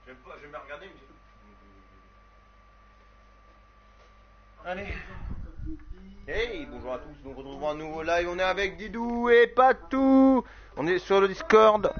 J'aime bien regarder. Allez. Hey, bonjour à tous. Donc, on retrouve un nouveau live. On est avec Didou et Patou. On est sur le Discord.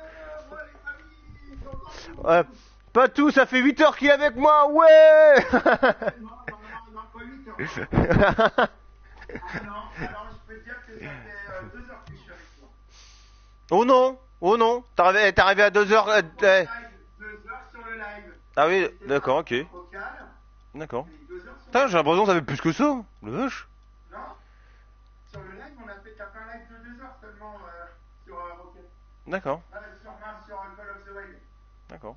Patou, ça fait 8 heures qu'il est avec moi. Ouais. Non, pas 8 heures. Ah non, alors je peux te dire que ça fait 2 heures que je suis avec toi. Oh non. T'es arrivé à 2 heures. 2 heures sur le live. Ah oui, d'accord, ok. D'accord. Putain, j'ai l'impression que ça fait plus que ça. Le vache. Non, sur le live, t'as fait un live de 2 heures seulement sur Rocket. D'accord. Sur Call of the Wild. D'accord.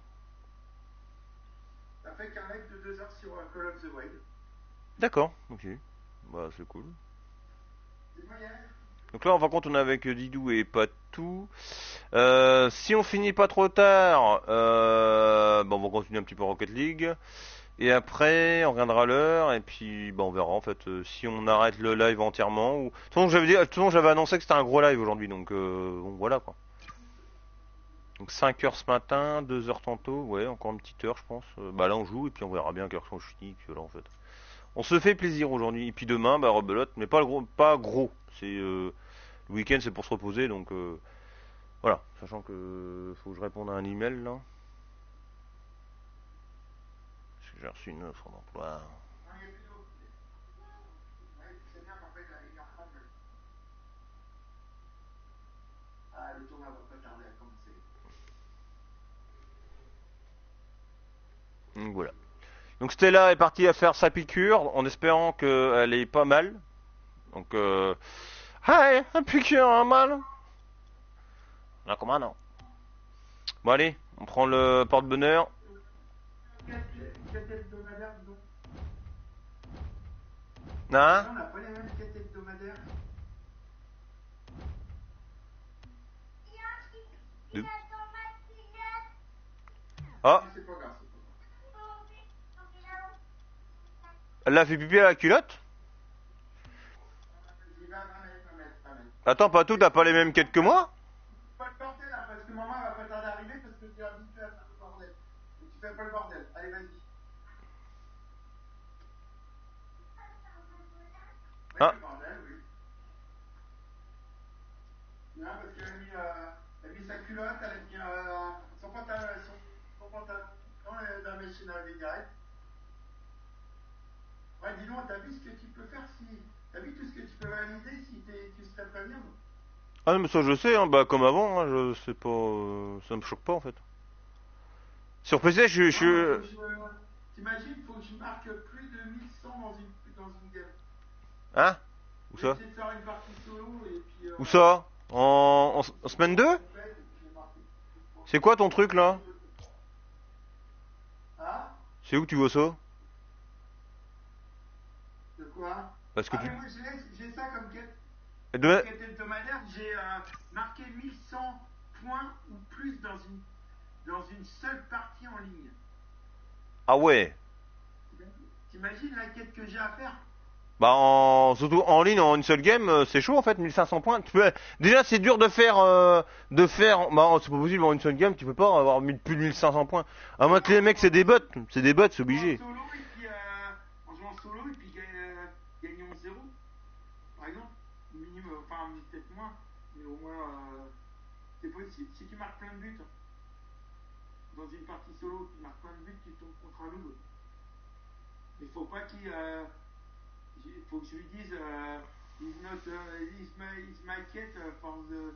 T'as fait qu'un live de 2 heures sur Call of the Wild. D'accord, ok. Bah, c'est cool. C'est moyen. Donc là, en fin de compte, on est avec Didou et Patou. Si on finit pas trop tard, bon, on va continuer un petit peu Rocket League. Et après, on regardera l'heure. Et puis, on verra en fait si on arrête le live entièrement. Ou... De toute façon, j'avais annoncé que c'était un gros live aujourd'hui. Donc, voilà quoi. Donc 5 heures ce matin, 2 heures tantôt. Ouais, encore une petite heure, je pense. Bah là, on joue. Et puis, on verra bien à quelle heure on finit. Puis là, en fait. On se fait plaisir aujourd'hui. Et puis demain, rebelote. Mais pas gros. C'est... le week-end, c'est pour se reposer. Donc, voilà. Sachant que faut que je réponde à un email là. Parce que j'ai reçu une offre d'emploi. Le tournoi va pas tarder à commencer. Donc voilà. Donc Stella est partie à faire sa piqûre en espérant qu'elle est pas mal. Donc hey, un piqûre, un mal. Là comment non. Bon allez, on prend le porte-bonheur. Quête hebdomadaire, dis donc. Hein? On n'a pas les mêmes quêtes hebdomadaires. Ah, C'est pas grave. elle l'a fait pipi à la culotte? Attends, Patou, t'as pas les mêmes quêtes que moi? Pas le bordel là, parce que maman va pas tarder à arriver parce que tu es habitué à faire le bordel. Donc tu fais pas le bordel. Allez, vas-y. Ah. Le bordel, oui. Non, parce qu'elle a mis sa culotte, elle a mis son pantalon dans la machine à laver direct. Ouais, dis-donc, t'as vu ce que tu peux faire si. T'as vu tout ce que tu peux réaliser si tu serais prévenu? Ah mais ça je sais, hein, comme avant, hein, je sais pas, ça me choque pas en fait. Sur PC, T'imagines, il faut que je marque plus de 1100 dans une game. Hein? Où ça? Essayer de faire une partie solo et puis. Où ça? En semaine 2? C'est quoi ton truc là? Ah? C'est où que tu vois ça? De quoi? Parce que mais moi j'ai ça comme quête. De... Quête hebdomadaire, j'ai marqué 1100 points ou plus dans une seule partie en ligne. Ah ouais. T'imagines la quête que j'ai à faire? Surtout en ligne, en une seule game, c'est chaud en fait, 1500 points. Déjà c'est dur de faire, c'est pas possible en une seule game, tu peux pas avoir plus de 1500 points. À moins que les mecs c'est des bots, c'est obligé. En jouant solo et puis gagner 11-0, par exemple, minimum, enfin peut-être moins, mais au moins c'est possible. Si tu marques plein de buts dans une partie solo, tu marques plein de buts, tu tombes contre un noob. Il faut pas il faut que je lui dise is my cat for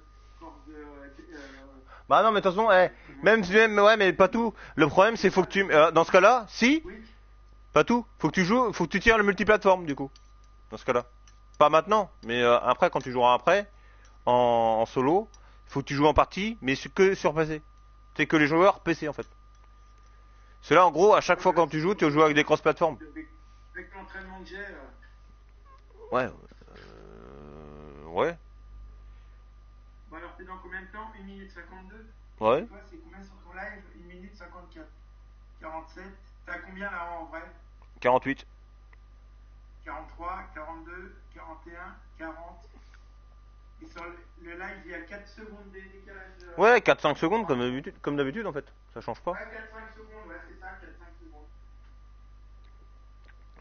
Bah non mais de toute façon, ouais mais pas tout. Le problème c'est faut que tu, dans ce cas-là, si, pas tout, faut que tu tires le multiplateforme du coup. Dans ce cas-là, pas maintenant, mais après quand tu joueras après en solo, faut que tu joues en partie, mais que sur PC. C'est que les joueurs PC en fait. C'est là en gros à chaque fois quand tu joues avec des cross-plateformes. Avec l'entraînement que j'ai. Ouais. Ouais. Bon alors t'es dans combien de temps? 1 minute 52? Ouais. Toi c'est combien sur ton live? 1 minute 54. 47. T'as combien là en vrai? 48. 43, 42, 41, 40. Et sur le live il y a 4 secondes de décalage. Ouais, 4-5 secondes comme d'habitude en fait. Ça change pas. Ouais, 4-5 secondes, ouais, c'est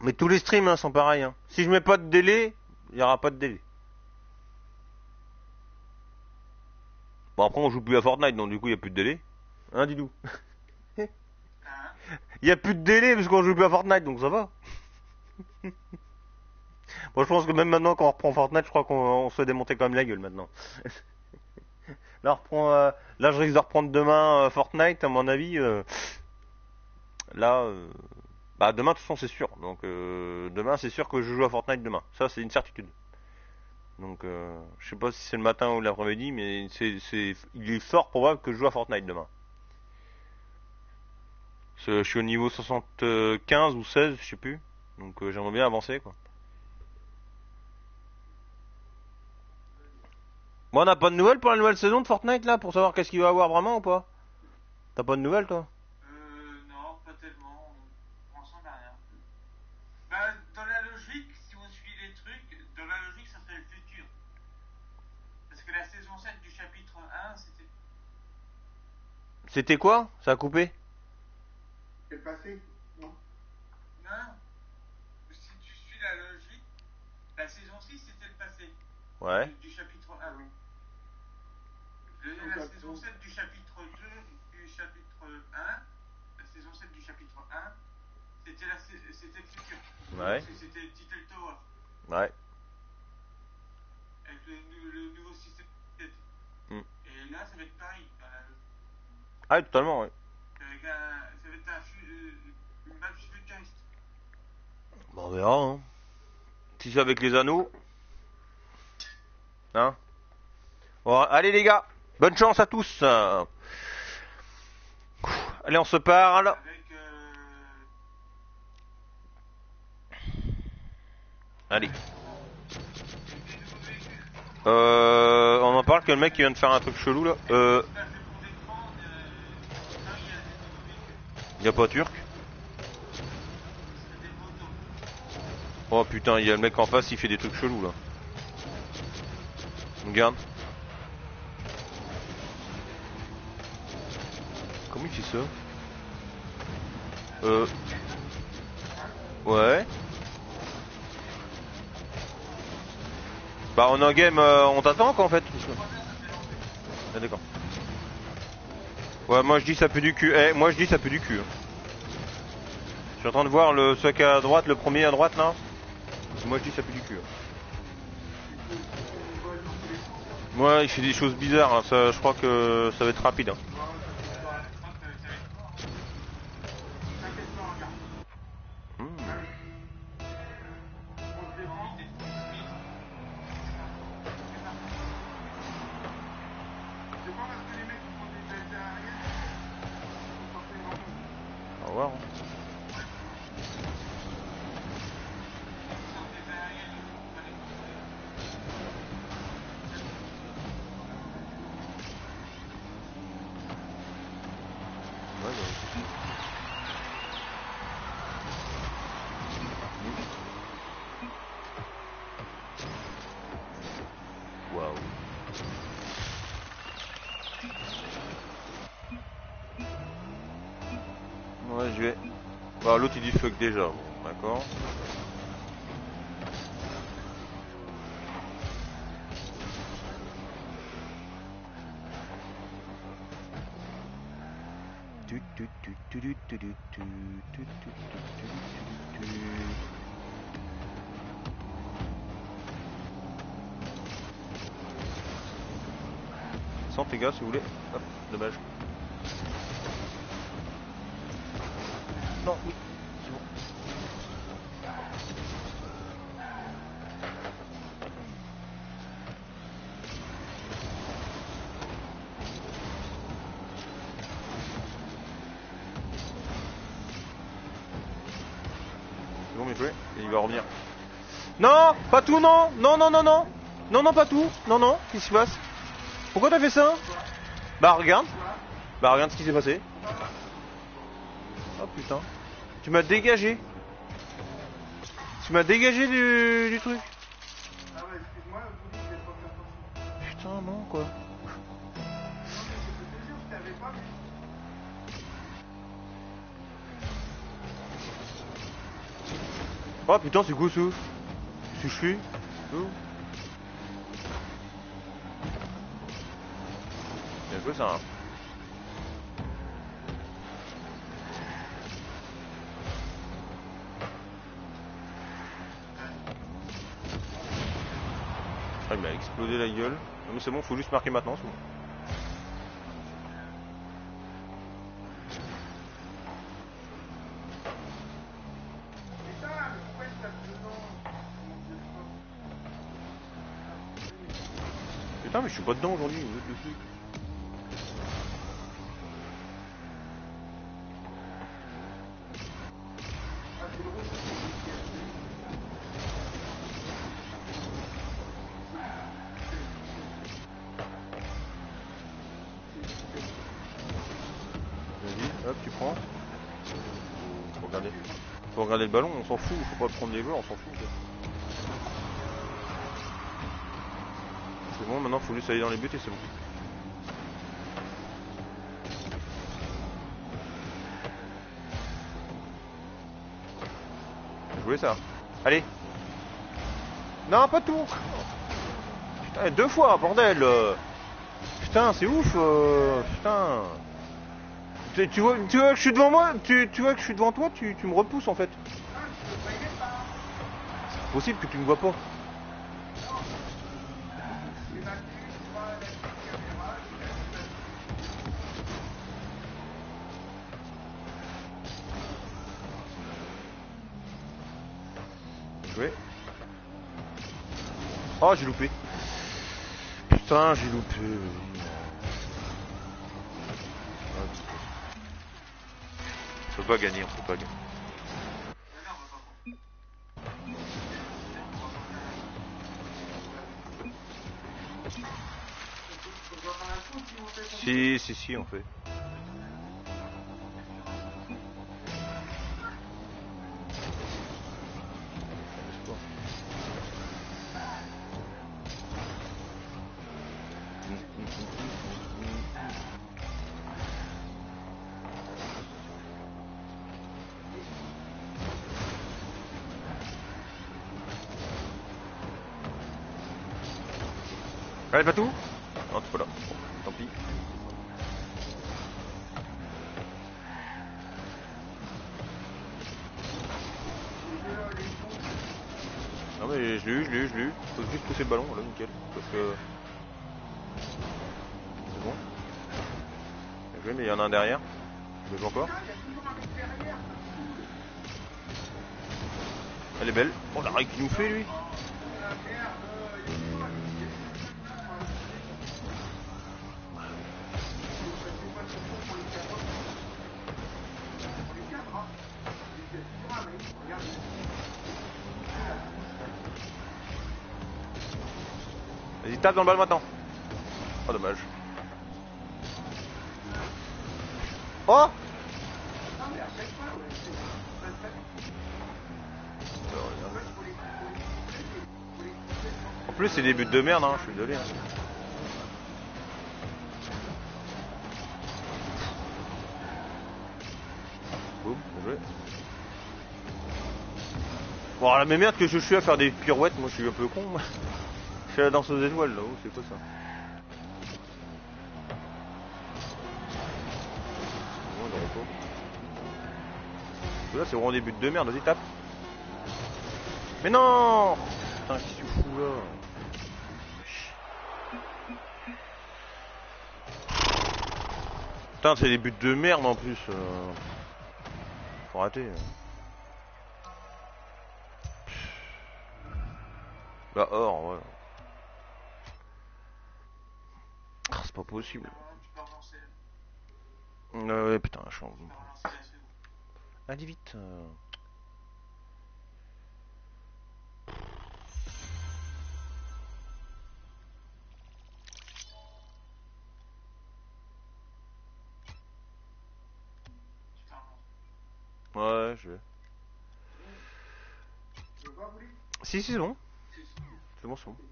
Mais tous les streams hein, sont pareils. Hein. Si je mets pas de délai, il y aura pas de délai. Bon après on joue plus à Fortnite donc du coup il y a plus de délai. Hein Didou? Hein. Il y a plus de délai parce qu'on joue plus à Fortnite donc ça va. Bon je pense que même maintenant quand on reprend Fortnite je crois qu'on se fait démonter quand même la gueule maintenant. Là, là je risque de reprendre demain Fortnite à mon avis. Là, bah demain de toute façon c'est sûr. Donc demain c'est sûr que je joue à Fortnite demain. Ça c'est une certitude. Donc je sais pas si c'est le matin ou l'après-midi, mais il est fort probable que je joue à Fortnite demain. Je suis au niveau 75 ou 16, je sais plus. Donc j'aimerais bien avancer quoi. Bon, on n'a pas de nouvelles pour la nouvelle saison de Fortnite là, pour savoir qu'est-ce qu'il va y avoir vraiment ou pas? T'as pas de nouvelles toi? Non, pas tellement. Pour l'instant, on n'a rien. Bah, dans la logique, si on suit les trucs, dans la logique, ça serait le futur. Parce que la saison 7 du chapitre 1, c'était. C'était quoi? Ça a coupé? C'est le passé, non? Non. Si tu suis la logique, la saison 6, c'était le passé. Ouais. Du chapitre 1. Oui. La saison 7 du chapitre 2 du chapitre 1, la saison 7 du chapitre 1, c'était le futur. Ouais. C'était Title Tower. Ouais. Avec le nouveau système. Et là, ça va être pareil. Ah oui, totalement, ouais. Ça va être une map futuriste. Bon, on verra, hein. Si c'est avec les anneaux. Hein. Bon, allez les gars, bonne chance à tous. Allez, on se parle. Avec, Allez. On en parle que le mec qui vient de faire un truc chelou là. Y a pas turc. Oh putain, il y a le mec en face, il fait des trucs chelous là. Regarde. Comment il fait ça? Ouais. Bah on est en game, on t'attend quoi en fait. Ah d'accord. Ouais moi je dis ça pue du cul. Eh moi je dis ça pue du cul. Hein. Je suis en train de voir ce qui est à droite, le premier à droite là. Moi je dis ça pue du cul. Hein. Ouais il fait des choses bizarres, hein. Ça, je crois que ça va être rapide. Hein. Au revoir. Hein. Ouais, bah, waouh. Ouais, je vais. Bah, l'autre il dit fuck déjà. Bon, d'accord. Sans les gars si vous voulez. Hop, dommage. Non, oui, c'est bon. C'est bon, bien joué. Et il va revenir. Non, pas tout, non. Non, non, non, non. Non, non, pas tout. Non, non. Qu'est-ce qui se passe? Pourquoi t'as fait ça? Bah, regarde. Bah, regarde ce qui s'est passé. Oh putain. Tu m'as dégagé. Tu m'as dégagé du truc. Ah ouais, excuse-moi, je vais pas faire attention. Putain, non, quoi. Non, mais je te jure, je t'avais pas vu. Oh putain, c'est quoi ça? Qu'est-ce que je fais? Oh. C'est quoi ça? Hein. Ah, il m'a explosé la gueule. Non mais c'est bon, faut juste marquer maintenant, c'est bon. Putain, mais je suis pas dedans aujourd'hui, what the fuck. Vas-y, hop, tu prends. Faut regarder le ballon, on s'en fout, faut pas prendre les joueurs, on s'en fout. C'est bon, maintenant faut juste aller dans les buts et c'est bon. Jouer ça. Allez. Non, pas tout. Putain, 2 fois, bordel. Putain, c'est ouf. Putain. Tu vois que je suis devant moi, tu vois que je suis devant toi, tu me repousses en fait. C'est possible que tu me vois pas. Jouer. Oh, j'ai loupé. Putain, j'ai loupé. On peut pas gagner, on peut pas gagner. Si, on fait. Allez, pas tout? Non, t'es pas là. Bon, tant pis. Non mais je l'ai eu. Faut juste pousser le ballon, là, nickel. Parce que... C'est bon. Bien joué, mais il y en a un derrière. Je joue encore. Elle est belle. Oh, l'arrêt qu'il nous fait, lui. Vas-y, tape dans le ballon maintenant. Oh, dommage. Oh! En plus, c'est des buts de merde, hein, je suis désolé. Hein. Boum, bien joué. Bon, la même merde que je suis à faire des pirouettes, moi je suis un peu con. Moi. Je suis à la danse aux étoiles là-haut, c'est quoi ça? Bon, de repos. Là, c'est vraiment des buts de merde, vas-y, tape. Mais non! Putain, qu'est-ce que tu fous là? Putain, c'est des buts de merde en plus. Faut rater. Bah, or, ouais. Oh, c'est pas possible. Ouais, putain, je suis en... Allez vite. Ouais, je vais. Si, c'est bon. C'est bon, c'est bon.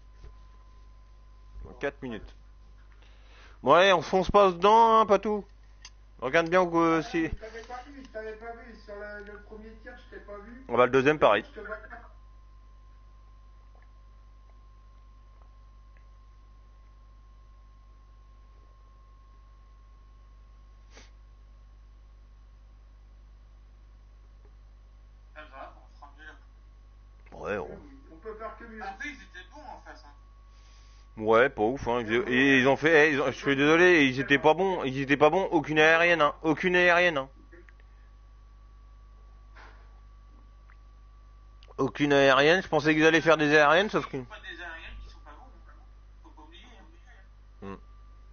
4 minutes. Ouais, on fonce pas dedans, hein, pas tout. Regarde bien où si. si, je t'avais pas vu. Sur le premier tir, je t'ai pas vu. On va le deuxième, Mais bon, pareil. je te vois pas. Pas grave, on fera mieux. Ouais, oh. On peut faire que mieux. Après, ils étaient bons en face. Hein. Ouais, pas ouf, hein. Et ils ont fait, je suis désolé, ils étaient pas bons, aucune aérienne, hein. Aucune aérienne, hein. Aucune aérienne, je pensais qu'ils allaient faire des aériennes, sauf que... Pas des aériennes qui sont pas bons. Faut pas oublier. Hein. Hmm.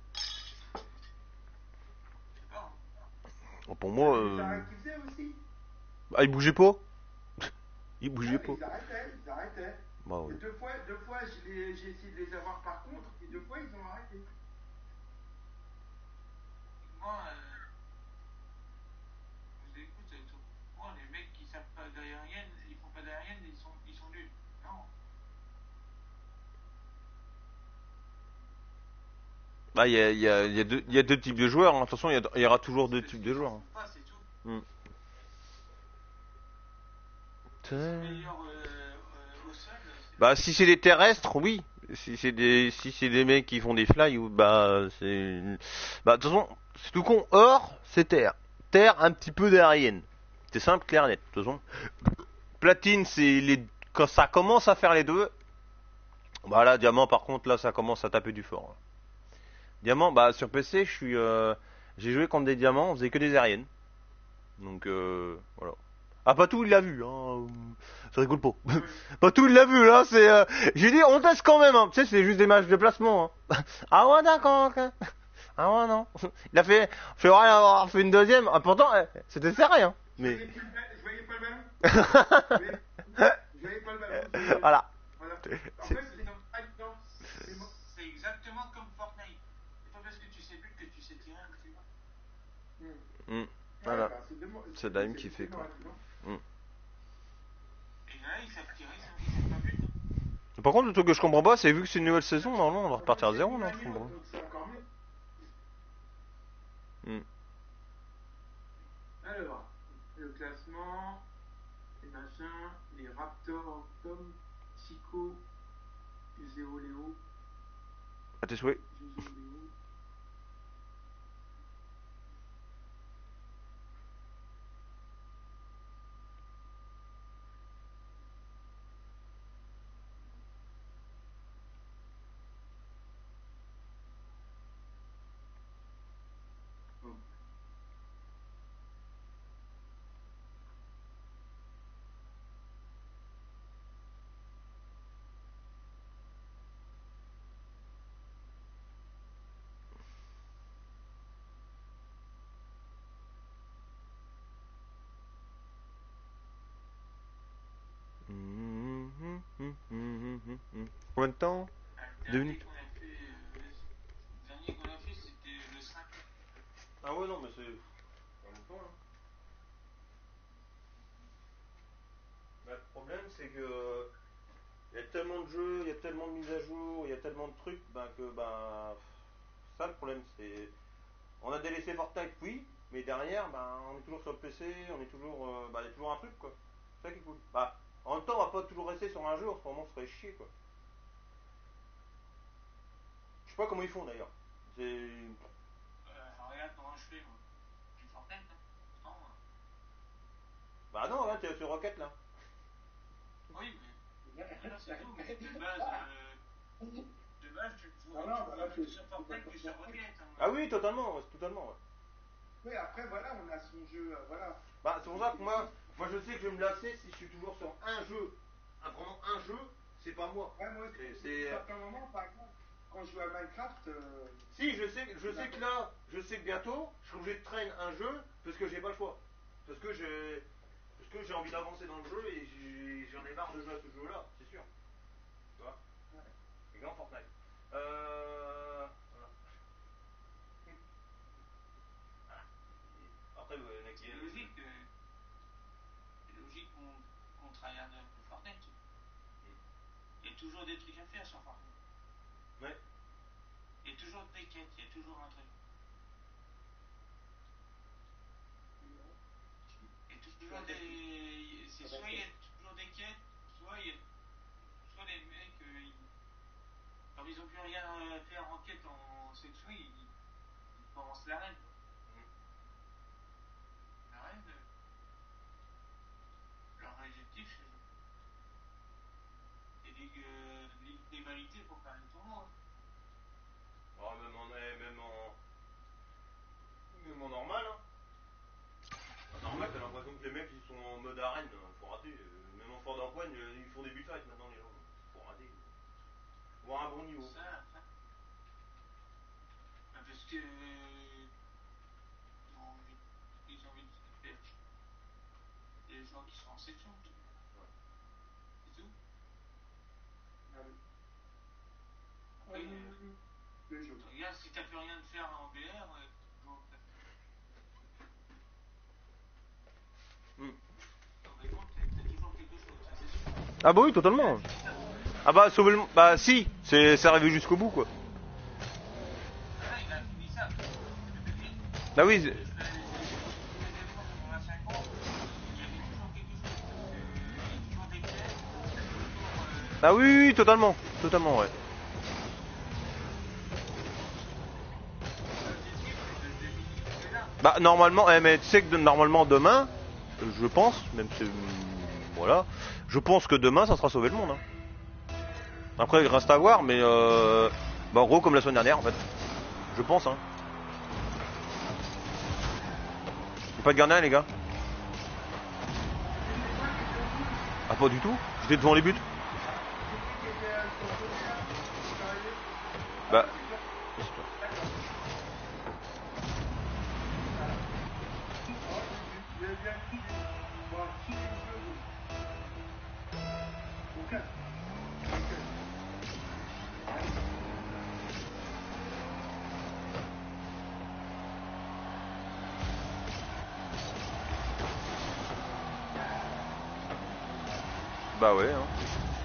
Je sais pas. Hein. Pour moi, Les arrêts qu'ils faisaient aussi. ah, ils bougeaient pas. Ils bougeaient pas. Ils arrêtaient. Bah ouais. Et deux fois j'ai essayé de les avoir par contre, et deux fois ils ont arrêté. Moi, je vous écoute, moi, les mecs qui savent pas d'aérienne, ils font pas d'aérienne, ils sont nuls. Non. Bah, il y a deux types de joueurs, hein. De toute façon, il y aura toujours deux types de joueurs, hein. Pas, c'est tout. Hmm. Ils sont meilleurs au sol. Bah, si c'est des terrestres, oui. Si c'est des mecs qui font des fly, bah, c'est, bah, de toute façon, c'est tout con. Or, c'est terre. Terre, un petit peu d'aérienne. C'est simple, clair, net. De toute façon, platine, quand ça commence à faire les deux. Bah là, diamant, par contre, là, ça commence à taper du fort, hein. Diamant, bah, sur PC, j'ai joué contre des diamants, on faisait que des aériennes. Donc, voilà. Ah, Patou, il l'a vu, hein. Ça rigole pas. Patou, il l'a vu, là, c'est, j'ai dit, on teste quand même, hein. Tu sais, c'est juste des matchs de placement, hein. Ah ouais, d'accord, ok. Ah ouais, non. Il a fait rien avoir fait une deuxième. Ah, pourtant, c'était serré, hein. Mais, Je voyais pas le ballon. Je voyais pas le ballon. voilà. Voilà. En C'est- fait, c'est dans C'est exactement comme Fortnite. C'est pas parce que tu sais plus que tu sais tirer un petit peu. Voilà. bah, C'est Dime qui fait, quoi. Et là, ils savent tirer, ils savent pas but. Hein. Par contre, le truc que je comprends pas, c'est vu que c'est une nouvelle saison, normalement, on va repartir à zéro, non? Je comprends. Donc c'est encore mieux. Hmm. Alors, le classement, les machins, les Raptors, Tom, Chico, Zéo Léo, À tes souhaits. Zéo Léo. Bon. Combien de temps? Le 2 dernier minutes. qu'on a fait, le dernier qu'on a fait, c'était le 5. Ah ouais, non, mais c'est pas longtemps, hein. Bah, le problème, c'est que il y a tellement de jeux, il y a tellement de mises à jour, il y a tellement de trucs, ben que ben ça le problème, c'est on a délaissé Fortnite, oui, mais derrière, ben on est toujours sur le PC, on est toujours, ben, il y a toujours un truc, quoi. C'est ça qui est cool. Bah, en même temps, on va pas toujours rester sur un jeu, en ce moment, on se ferait chier, quoi. Je sais pas comment ils font d'ailleurs. C'est Regarde comment je fais, moi. J'ai Fortnite, hein. Non, bah non, là, t'es sur Rocket là. oui, mais là, c'est tout. Mais de base, tu Ah non, bah là, plus c'est- sur Fortnite que sur Rocket. Hein. Ah oui, totalement, ouais, totalement. Ouais. Oui, après, voilà, on a son jeu, voilà. Bah, c'est pour ça que moi je sais que je vais me lasser si je suis toujours sur un jeu. Vraiment un jeu, c'est pas moi. Ouais, moi, C'est, à certains moments, par exemple, quand je joue à Minecraft, Si, je sais que là, je sais que bientôt, je suis obligé de traîner un jeu parce que j'ai pas le choix. Parce que j'ai envie d'avancer dans le jeu et j'en ai marre de jouer à ce jeu-là, c'est sûr. Tu vois? Exemple Fortnite. Voilà. Après, next C'est game. logique, qu'on travaille un peu Fortnite. Il y a toujours des trucs à faire sur Fortnite. Ouais. Il y a toujours des quêtes, il y a toujours un truc. toujours des. C'est soit il y a toujours des quêtes, soit il y a. Soit les mecs. Comme ils ont plus rien à faire en quête en section, ils commencent l'arène. L'arène. Leur objectif, c'est des validités pour faire les tournois. Oh, même en normal, hein. En normal, t'as l'impression que les mecs ils sont en mode arène, faut rater. Même en fort d'empoigne, ils font des buts fight maintenant les gens. Faut rater. Voir un bon niveau. Ça, parce que. Ils ont envie de faire. Il y a des gens qui sont en section. Ouais. C'est tout. Ah oui. Après, Les jeux. regarde, si t'as plus rien de faire en BR, bon, t'en rends compte, t'as toujours quelque chose, ça c'est sûr. Ah bah oui, totalement. Ah bah sauver le monde. Bah si, c'est arrivé jusqu'au bout quoi. Ah, il a fini ça. Bah oui. Je fais les événements pendant 25 ans, il y avait toujours quelque chose. Il y a toujours des quêtes, toujours. Ah oui, oui, totalement. Totalement, ouais. Bah normalement, mais tu sais que normalement demain, je pense, même si voilà, je pense que demain ça sera sauver le monde. Hein. Après il reste à voir, mais bah en gros comme la semaine dernière en fait, je pense. Hein. Y'a pas de gardien les gars? Ah pas du tout. J'étais devant les buts. Bah. Bah ouais. Hein.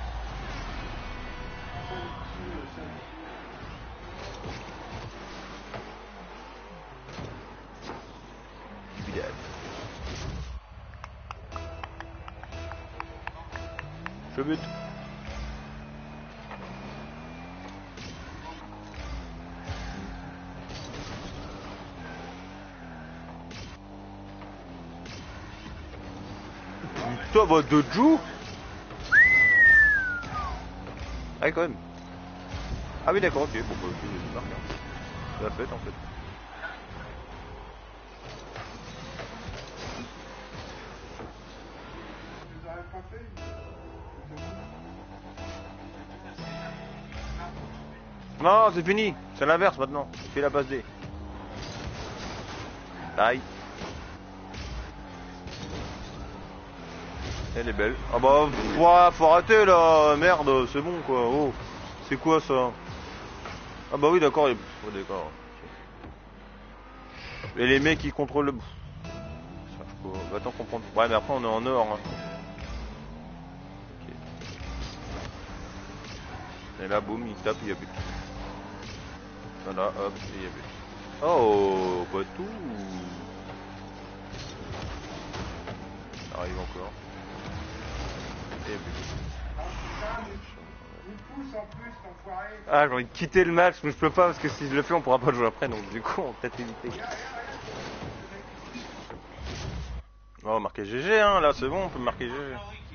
Je bute. Putain, bah de Jou. Ah quand même. Ah oui d'accord, ok, bon bah ok, c'est marqué. C'est la fête en fait. Non, c'est fini, c'est l'inverse maintenant. Il fait la passe D. Aïe. Elle est belle. Ah bah, faut arrêter là, merde, c'est bon quoi. Oh, c'est quoi ça? Ah bah oui, d'accord, oh, d'accord. Et les mecs qui contrôlent le. Ça, faut... Bah, attends, comprendre. Ouais, mais après on est en or. Hein. Okay. Et là, boum, il tape, il y a but. Voilà, hop, et il y a but. Oh, pas tout. Ça arrive encore. Et but. Ah, j'ai envie de quitter le match, mais je peux pas parce que si je le fais, on pourra pas le jouer après, donc du coup, on peut peut-être éviter. Oh, on va marquer GG, hein, là c'est bon, on peut marquer GG.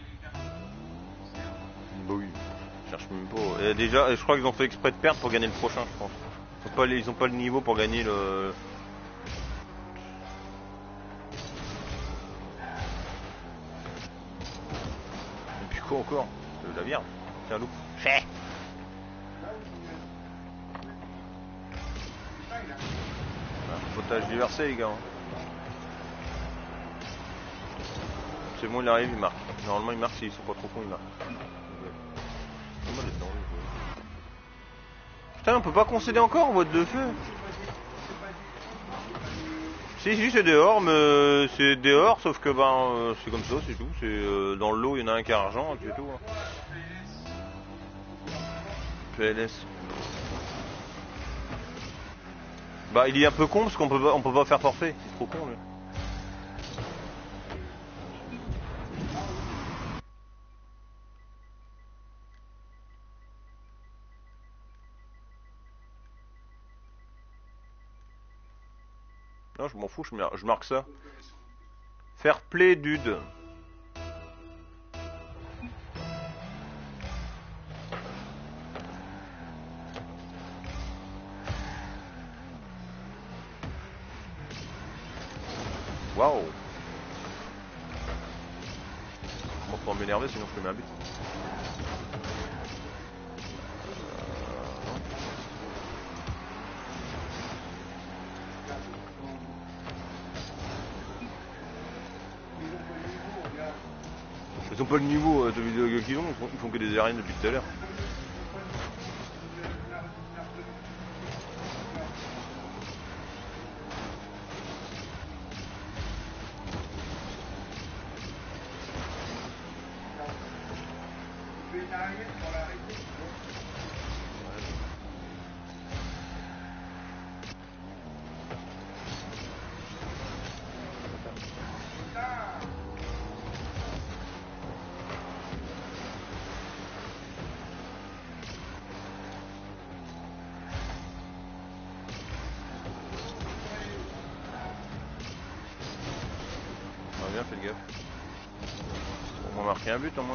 Bah oui, je cherche même pas. Et déjà, je crois qu'ils ont fait exprès de perdre pour gagner le prochain, je pense. Ils ont pas le niveau pour gagner le. Et puis quoi encore? De la viande. Tiens, loup. Fait. Potage diversé les gars. C'est bon, il arrive, il marque. Normalement il marque s'ils sont pas trop cons, il marque. Putain, on peut pas concéder encore, boîte de feu. Si, c'est dehors, mais c'est dehors, sauf que ben c'est comme ça, c'est tout. C'est dans le lot, il y en a un qui a argent, c'est tout. Hein. PLS. Bah il est un peu con parce qu'on peut pas faire forfait, c'est trop con lui. Non, je m'en fous, je marque ça. Fair play, dude. Waouh. Je commence pas à m'énerver, sinon je te mets un but. Ils ont pas le niveau de vidéo qu'ils ont, ils font que des aériennes depuis tout à l'heure. Bien fait le gaffe. On m'a marqué un but au moins.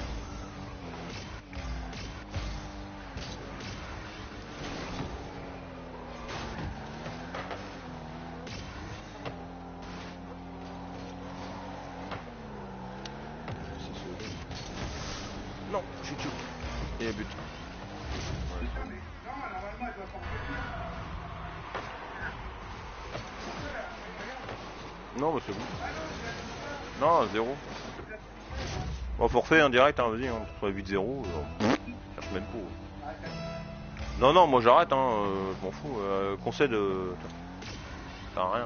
Non, je suis tout. Et but. Ouais. Non, normalement, elle doit porter. Non, bah c'est bon. Non, 0. Bon, forfait, hein, direct, hein, vas-y, on soit 8-0. Cherche même pas. Non, non, moi j'arrête, hein, je m'en fous. Concède. T'as rien.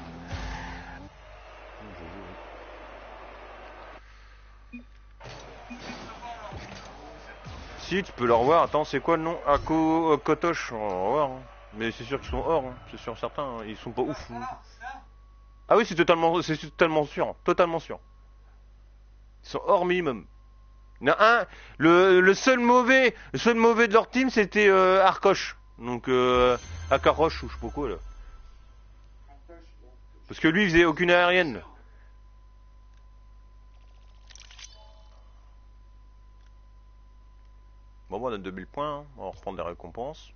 Si, tu peux le revoir. Attends, c'est quoi le nom? Kotosh. On va revoir. Hein. Mais c'est sûr qu'ils sont hors, hein. C'est sûr, certains. Hein. Ils sont pas ouf. Ah oui, c'est totalement sûr. Totalement sûr. Ils sont hors minimum. Il y en a un. Le seul mauvais de leur team, c'était Arkosh. Donc, Akarosh ou je sais pas quoi là. Parce que lui, il faisait aucune aérienne. Bon, on donne 2000 points. Hein. On va reprendre des récompenses.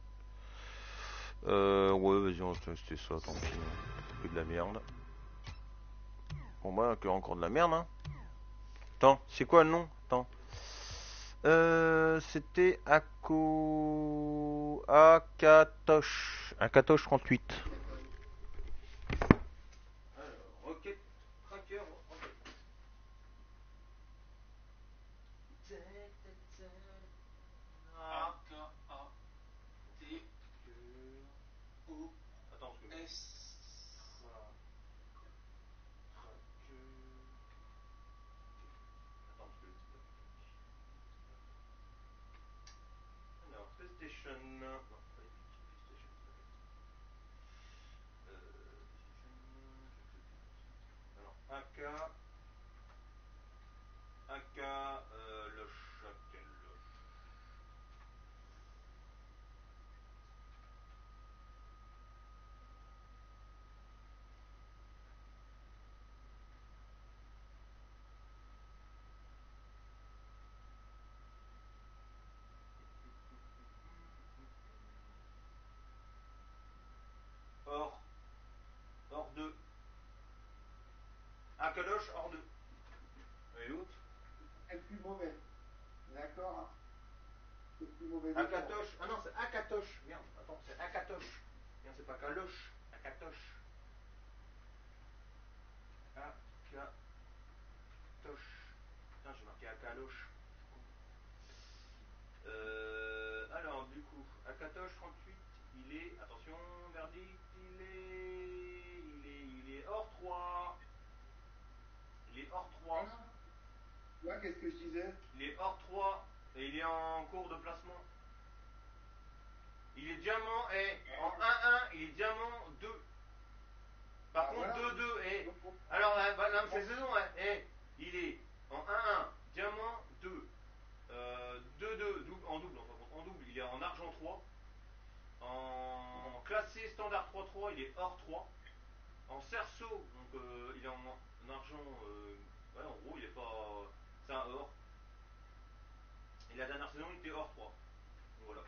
Ouais, vas-y, on va tester ça, tant pis. Que de la merde. Bon, bah, encore de la merde, hein. Attends, c'est quoi le nom? Attends. C'était Akatosh. Akatosh 38. Alors, Rocket Tracker. Alors, PlayStation. Non, pas PlayStation. Alors, AK, Loche, quel Loche? Hors 2. Akaloche, hors 2. Et l'autre? C'est le plus mauvais. D'accord. C'est le plus mauvais. Akatoche. Ah non, c'est Akatoche. Merde, attends, c'est Akatoche. Merde, c'est pas Kaloche. Akatoche. Akatoche. Putain, j'ai marqué Akaloche. Alors, du coup, Akatoche 38, il est. Attention, verdict, il est hors 3. Il est hors 3. Ouais, qu'est-ce que je disais? Il est hors 3 et il est en cours de placement. Il est diamant et en 1-1, il est diamant 2. Par contre, 2-2 et. Alors, là, c'est saison, hein. Et il est en 1-1, diamant 2. 2-2, en double, en double, il est en argent 3. En classé standard 3-3, il est hors 3. en cerceau, donc il est en argent, ouais, en gros il est pas, c'est un or. Et la dernière saison il était or 3. Donc, voilà.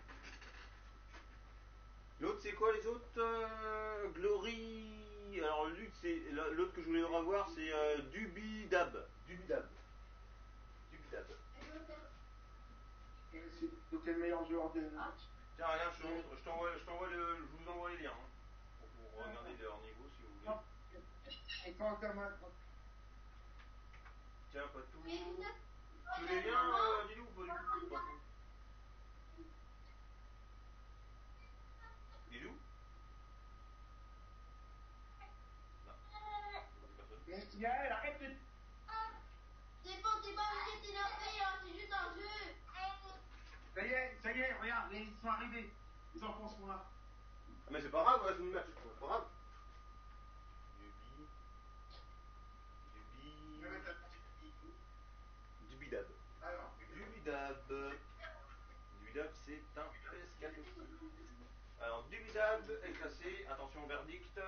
L'autre c'est quoi les autres Glory. Alors l'autre que je voulais revoir c'est Dubidab. Dubidab. Dubidab. Donc c'est le meilleur joueur de match. Tiens regarde, je vous envoie les liens hein, pour regarder leur niveau si vous voulez. Et pas encore maintenant. Tiens pas tout. Tous les liens, dis-nous ou pas du tout. Dis-nous. Mais Yael, arrête de... C'est pas obligé de t'énerver, hein, c'est juste un jeu. Ça y est, regarde, ils sont arrivés. Les enfants sont là. Ah mais c'est pas grave, ouais, c'est une match, c'est pas grave. Dubidab. Alors, Dubidab. Dubidab, c'est un pescato. Alors, Dubidab est classé. Attention, verdict.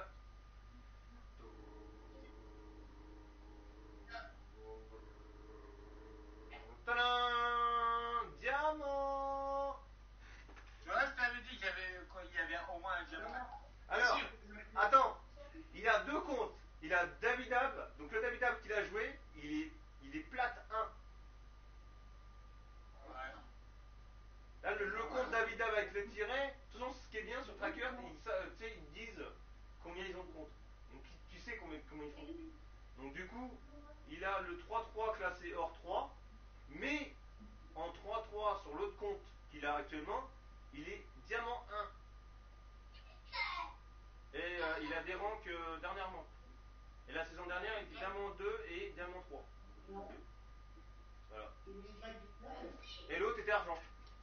Tadam, diamant. Tu vois, je t'avais dit qu'il y avait, quoi, il y avait au moins un diamant. Alors, attends. Il a deux comptes. Il a Davidab. Donc le Davidab qu'il a joué, il est plate 1. Ouais. Là, le compte Davidab avec le tiret, de toute façon, ce qui est bien sur Tracker, ils disent combien ils ont de comptes. Donc tu sais combien ils font. Donc du coup, il a le 3-3 classé hors 3, mais en 3-3 sur l'autre compte qu'il a actuellement, il est diamant 1. Et il a des ranks dernièrement. Et la saison dernière, il était diamant 2 et diamant 3. Voilà. Et l'autre était argent.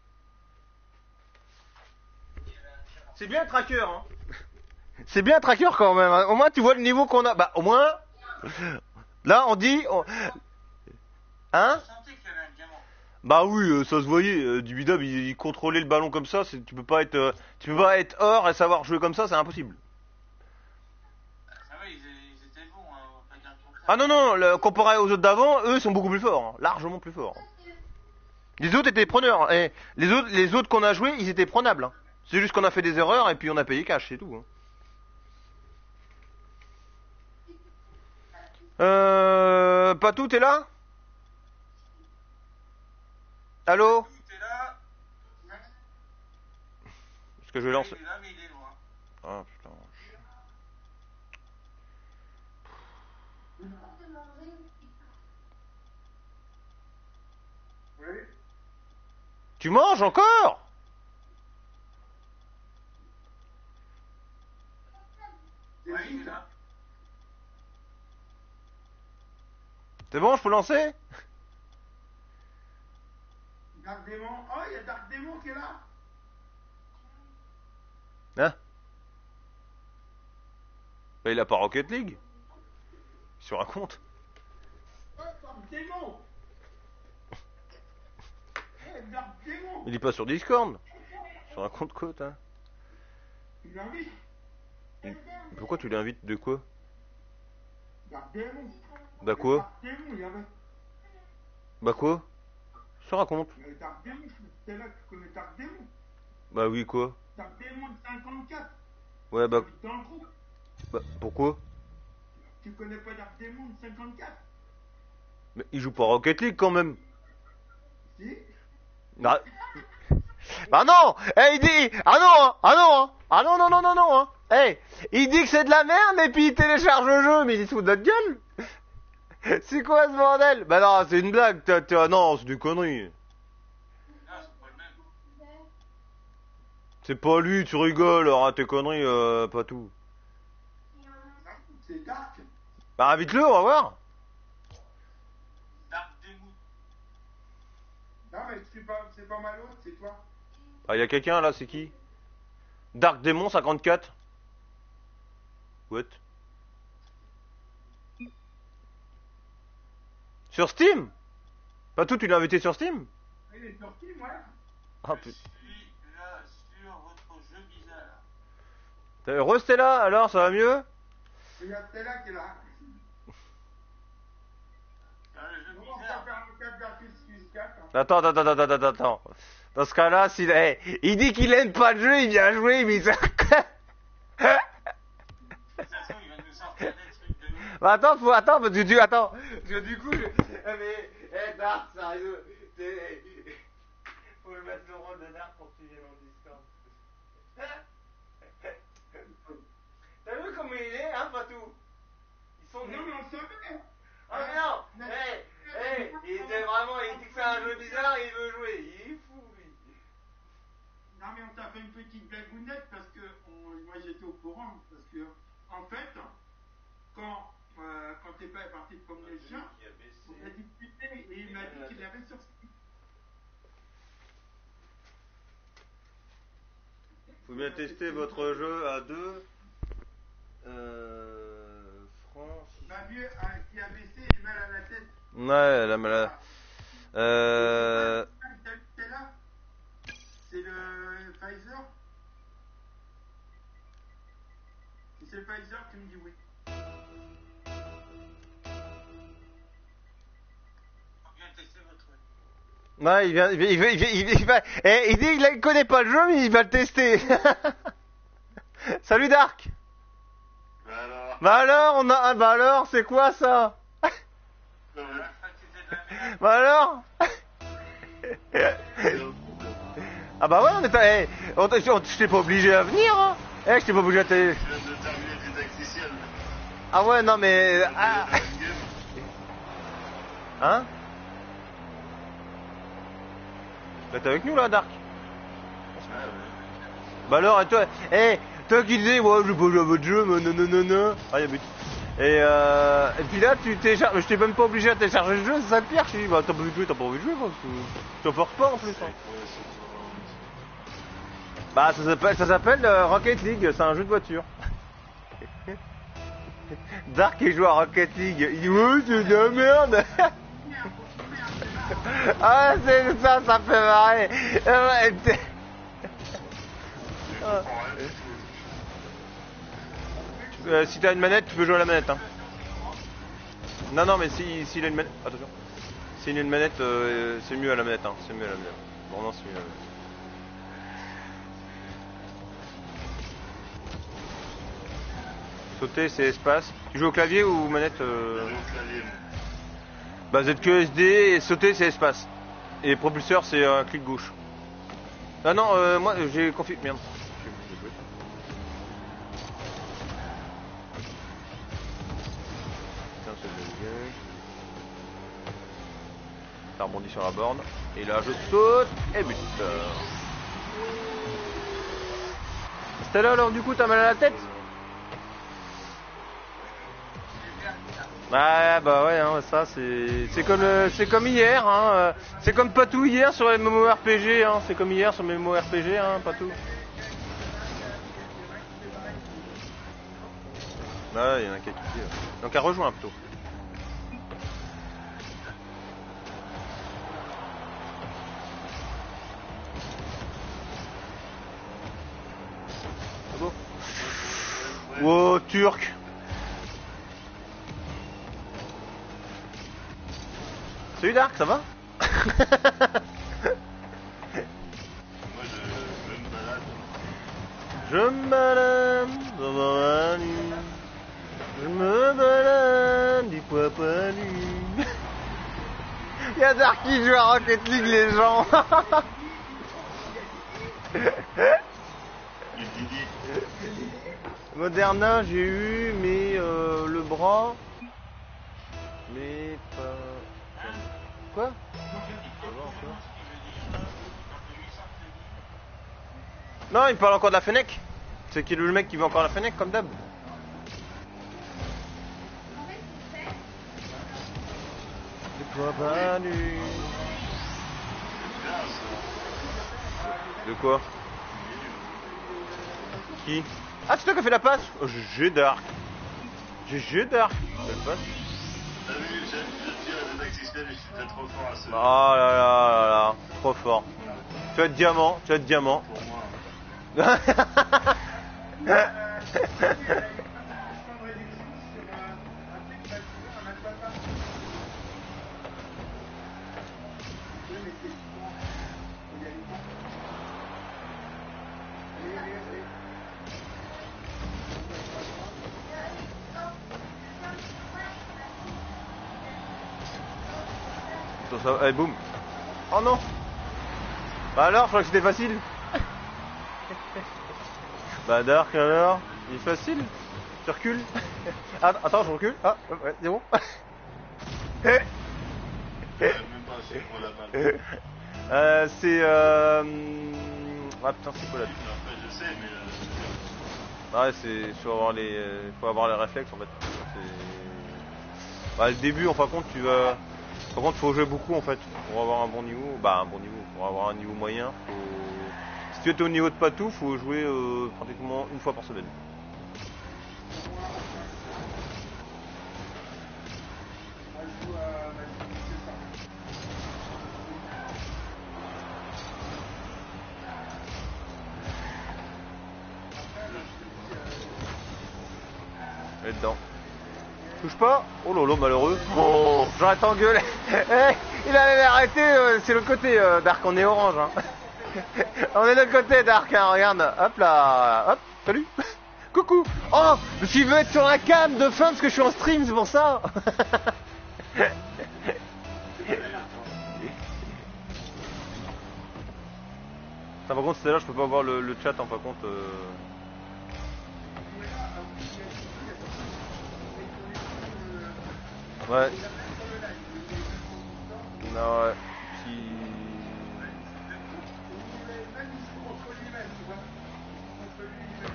C'est bien tracker, hein. C'est bien tracker quand même. Hein. Au moins, tu vois le niveau qu'on a. Bah, au moins. Là, on dit. Hein? Je sentais qu'il y avait un diamant. Bah oui, ça se voyait. Dubidab, il contrôlait le ballon comme ça. Tu peux pas être hors et savoir jouer comme ça, c'est impossible. Ça va, ils étaient bons, hein, on va pas dire le contraire. Ah non, non, comparé aux autres d'avant, eux sont beaucoup plus forts. Hein, largement plus forts. Les autres étaient preneurs. Et les autres qu'on a joués, ils étaient prenables. Hein. C'est juste qu'on a fait des erreurs et puis on a payé cash, c'est tout. Hein. Patou, t'es là? Allô? T'es là? Parce que je vais lancer. Il est là, mais il est loin. Ah putain. oui. Tu manges encore? Ouais, il est là. C'est bon, je peux lancer? Dark Demon. Oh, il y a Dark Demon qui est là. Hein? Bah, il a pas Rocket League. Il se raconte. Dark Demon. Dark Demon. Il est pas sur Discord. Il se raconte quoi, t'as? Tu l'invites. Pourquoi tu l'invites de quoi? Dark Demon. Bah quoi? Dark Demon, il y avait. Bah quoi? Se raconte. Dark Demon, c'est là que tu connais Dark Demon. Bah oui, quoi? Dark Demon 54. Ouais, bah, Dans le groupe. bah pourquoi? Tu connais pas Dark Demon 54? Mais il joue pas Rocket League quand même. Si. Bah, bah non! Eh, il dit. Ah non! Hein. Ah non! Hein. Ah non, non, non, non, non! Hein. Eh, il dit que c'est de la merde et puis il télécharge le jeu, mais il se fout de notre gueule! C'est quoi ce bordel? Bah non, c'est une blague. Non, c'est du connerie. Non, c'est pas le même. C'est pas lui, tu rigoles, arrête tes conneries, pas tout. C'est Dark. Bah invite-le, on va voir. Dark Demon. Non, mais c'est pas mal l'autre, c'est toi. Ah, y a quelqu'un là, c'est qui? Dark Demon 54. What? Sur Steam? Pas tout, tu l'as invité sur Steam? Il est sorti, moi. Ah Je putain. suis là sur votre jeu bizarre. Restez là, alors ça va mieux? Il y a Stella qui est là. Le jeu Donc on va bizarre. faire un 4,64. Attends. Dans ce cas-là, il dit qu'il aime pas le jeu, il vient jouer, mais ça... De toute façon, il va nous sortir des trucs de ouf. Bah, attends, parce que du coup, Dark, sérieux, faut le mettre le rôle de Dark pour que tu viennes en Discord. T'as vu comment il est, hein, Fatou? Ils sont Non, mais on se fait. Ah mais non, il était vraiment, il dit que c'est un jeu bizarre, il veut jouer, il est fou, lui. Non, mais on t'a fait une petite blagounette parce que moi j'étais au courant. Parce que, en fait, quand t'es pas parti de promener le chien, on a discuté et il m'a dit qu'il avait sur Steam. Faut bien tester votre jeu à deux. France. Ma vieux qui a baissé, il a mal à la tête. Ouais, la malade. C'est là. C'est le Pfizer. Si c'est le Pfizer, tu me dis oui. On vient tester votre truc. Ouais, il dit qu'il connaît pas le jeu, mais il va le tester. Salut Dark. Bah alors, c'est quoi ça? Bah alors. Ah bah ouais, je t'ai pas obligé à venir, hein. Je t'ai pas obligé à Je viens de terminer Didacticiel. Ah ouais, non mais... Hein? Bah t'es avec nous là, Dark? Bah alors, toi qui disais, ouais, je vais pas jouer à votre jeu, mais non. Ah, y'a but. Et puis là, tu télécharges, je t'ai même pas obligé à télécharger le jeu, c'est ça le pire. Je t'ai dit, bah t'as pas envie de jouer, quoi, parce que tu en forces pas en plus. Hein. Bah ça s'appelle Rocket League, c'est un jeu de voiture. Dark il joue à Rocket League, il dit, ouais, c'est de la merde. Ah, c'est ça fait marrer. Si t'as une manette, tu peux jouer à la manette. Hein. Non, mais s'il a une manette. Attention. S'il a une manette, c'est mieux à la manette. Hein. C'est mieux à la manette. Bon, non, c'est mieux à la manette. Sauter, c'est espace. Tu joues au clavier ou manette Je joue au clavier. Bah, ZQSD et sauter, c'est espace. Et propulseur, c'est un clic gauche. Ah non, moi, j'ai config. Merde. Ça rebondit sur la borne. Et là, je saute et but. C'était là, alors, du coup, t'as mal à la tête? Ah bah ouais, hein, ça c'est comme hier, hein, c'est comme Patou hier sur les MMORPG, hein, c'est comme hier sur les MMORPG, hein, Patou. Ah, il y en a qui a quitté. Donc à rejoindre plutôt. C'est beau. Wow, turc. Salut Dark, ça va? Moi je me balade. Je me balade dans la nuit. Je me balade du poids nu. Y'a Dark qui joue à Rocket League, les gens. Moderna, j'ai eu, mais le bras. Mais pas. Quoi? Non, il me parle encore de la Fennec. C'est qui le mec qui veut encore la Fennec comme d'hab. De quoi? Qui? Ah, c'est toi qui as fait la passe? Oh, GG Dark. GG Dark. Quelle passe? T'as vu, je tire à Didacticiel et je suis très trop fort à ce jeu. Oh là, trop fort. Tu vas être diamant, Pour moi. Allez, boum. Oh non. Bah alors, je crois que c'était facile. Bah Dark alors, il est facile. Tu recules. Ah, attends, je recule. Ah, ouais, c'est bon. Même pas si on la balle. C'est Ah putain, c'est quoi la... Après, je sais, mais. Ouais, c'est... faut avoir les réflexes en fait. Bah, le début, en fin de compte, tu vas... Par contre, faut jouer beaucoup en fait pour avoir un bon niveau. Bah, un bon niveau. Pour avoir un niveau moyen, faut... Si tu es au niveau de Patou, faut jouer pratiquement une fois par semaine. Moi, je joue à ma vie, c'est ça. Après, là, je te dis, Elle est dedans. Touche pas. Oh lolo, malheureux. Oh, j'arrête en gueule. Il allait arrêter, c'est le côté Dark, on est orange. Hein. On est de l'autre côté Dark, hein, regarde. Hop là. Hop, salut. Coucou. Oh, parce qu'il veut être sur la cam de fin parce que je suis en stream, c'est pour ça. Ça, par contre, c'est là, je peux pas voir le chat, hein, par contre. Ouais. Non, ouais. Si... même il joue contre lui-même, tu vois. Contre lui-même.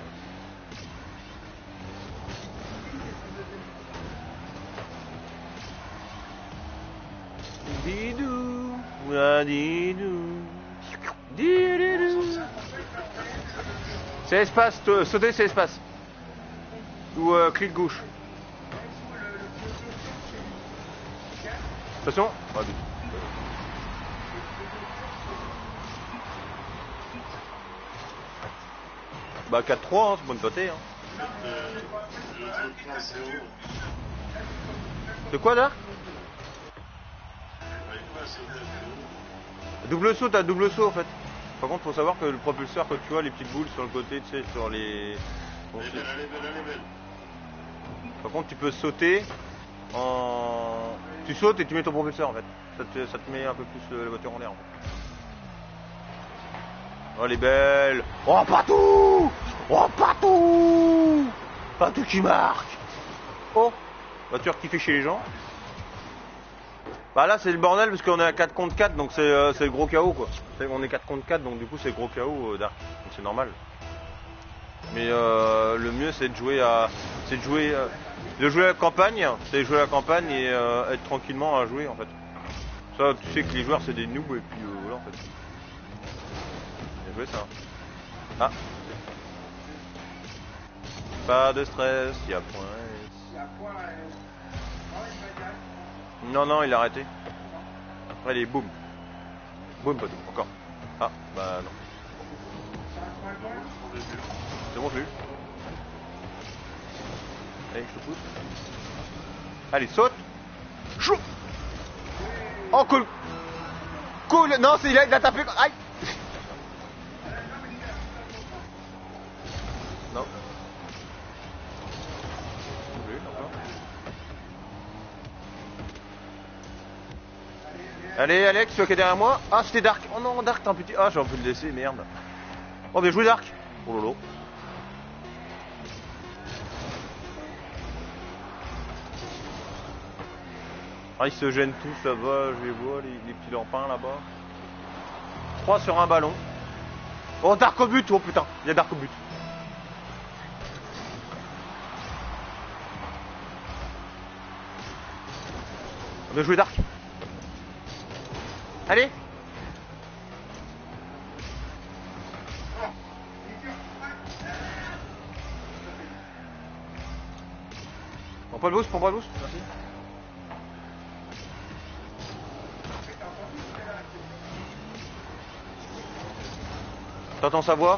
Didou, ah, didou, didou. C'est espace, sauter c'est espace. Ou clic gauche. Attention. Ah, vite. Bah 4-3, hein, c'est bonne côté. Hein. De quoi là? Double saut, t'as double saut en fait. Par contre, faut savoir que le propulseur, que tu vois, les petites boules sur le côté, tu sais, sur les... Elle est belle. Par contre, tu peux sauter en... Tu sautes et tu mets ton propulseur en fait. Ça te met un peu plus la voiture en l'air en fait. Oh, elle est belle. Oh, Patou. Oh, Patou. Patou qui marque. Oh, voiture qui fait chez les gens. Bah là c'est le bordel parce qu'on est à 4 contre 4 donc c'est le gros chaos quoi. On est 4 contre 4 donc du coup c'est le gros chaos Dark. Donc c'est normal. Mais le mieux c'est de jouer à... de jouer à la campagne, c'est de jouer à la campagne et être tranquillement à jouer en fait. Ça tu sais que les joueurs c'est des noobs et puis voilà en fait. Bien joué ça. Ah. Pas de stress, il y a point. Il y a point. Non, il va direct. Non, il a arrêté. Allez, boum. Boum, pas tout, encore. Ah, bah non. C'est bon, plus. Allez, je te pousse. Allez, saute. Chou. Oh, cool. Cool. Non, il a tapé. Aïe. Non. Plus, encore. Allez Alex, tu vois qui est derrière moi. Ah c'était Dark. Oh non Dark t'es un petit... Ah j'ai envie de le laisser, merde. Oh bien joué Dark. Oh lolo. Ah ils se gênent tous là-bas, je les vois, les petits lampins là-bas. 3 sur un ballon. Oh Dark au but, oh putain, il y a Dark au but. Bien joué Dark. Allez. Prends pas le boost, merci. T'entends sa voix?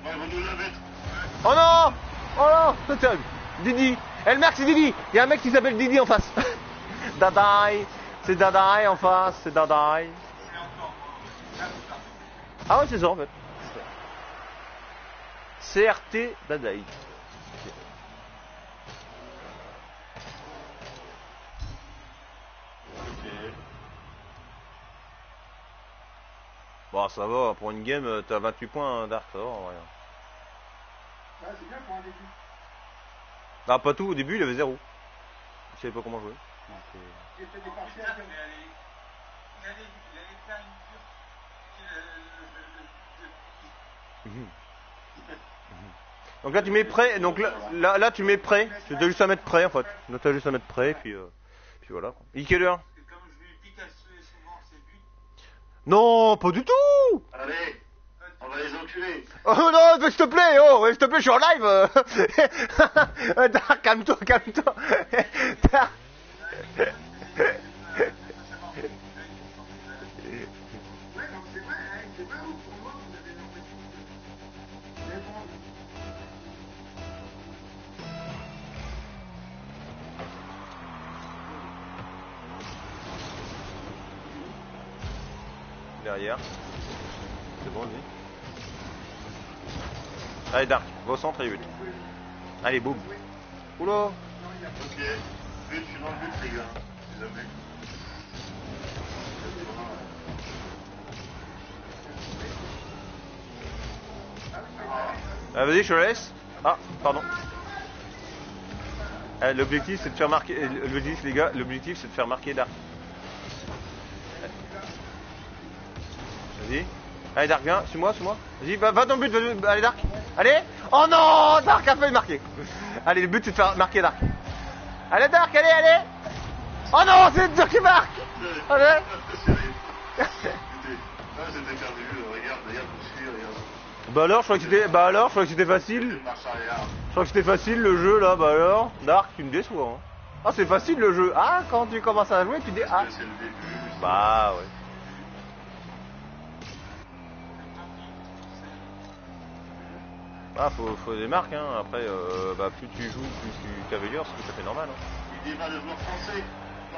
Oh non. Oh non, c'est terrible. Didi. Elle marque, c'est Didi. Il y a un mec qui s'appelle Didi en face. Dadaï. C'est Dadaï en face, c'est Dadaï. Ah ouais c'est ça en fait. CRT Dadaï. Ok. Bon, ça va, pour une game, t'as 28 points, Dark, ça va, en vrai. Ouais, c'est bien pour un début. Ah, pas tout, au début, il avait 0. Il savait pas comment jouer. Donc, J'ai fait des En plus, parties Dark, avec. il allait faire une cure. Donc là, tu mets prêt, donc là, tu mets prêt. Tu as juste à mettre prêt, en fait. Là, t'as juste à mettre prêt, puis voilà. Il est quelle heure? Parce que comme je lui pique souvent ses buts, Non, pas du tout. Allez, on va les enculer. Oh non, mais s'il te plaît, oh, s'il te plaît, je suis en live. Dark, calme-toi, calme-toi. Dark. Ouais, donc c'est vrai, hein, c'est pas où pour moi vous avez l'impression que. Mais bon. Derrière. C'est bon, lui. Allez, Dark, va au centre et vite. Allez, boum. Oula. Ok. But, je suis dans le but, les gars. Si jamais. Ah, vas-y, je te laisse. Ah, pardon. L'objectif, c'est de faire marquer. L'objectif, les gars, l'objectif, c'est de faire marquer Dark. Vas-y. Allez, Dark, viens, suis-moi, suis-moi. Vas-y, va dans le but, allez, Dark. Allez. Oh non, Dark a failli marquer. Allez, le but, c'est de faire marquer Dark. Allez, Dark, allez, allez. Oh non, c'est Dark qui marque. Allez. Écoutez, là, j'étais perdu. Regarde, je suis, regarde. Bah alors, je crois que c'était facile. Marche arrière. Je crois que c'était facile le jeu là, bah alors. Dark, tu me déçois. Hein. Ah, c'est facile le jeu. Ah, quand tu commences à jouer, tu dis ah. C'est le début. Bah ouais. Ah, faut des marques, hein. Après, bah, plus tu joues, plus tu t'améliores, c'est tout à fait normal. Hein. Il dit pas de joueur français. Non.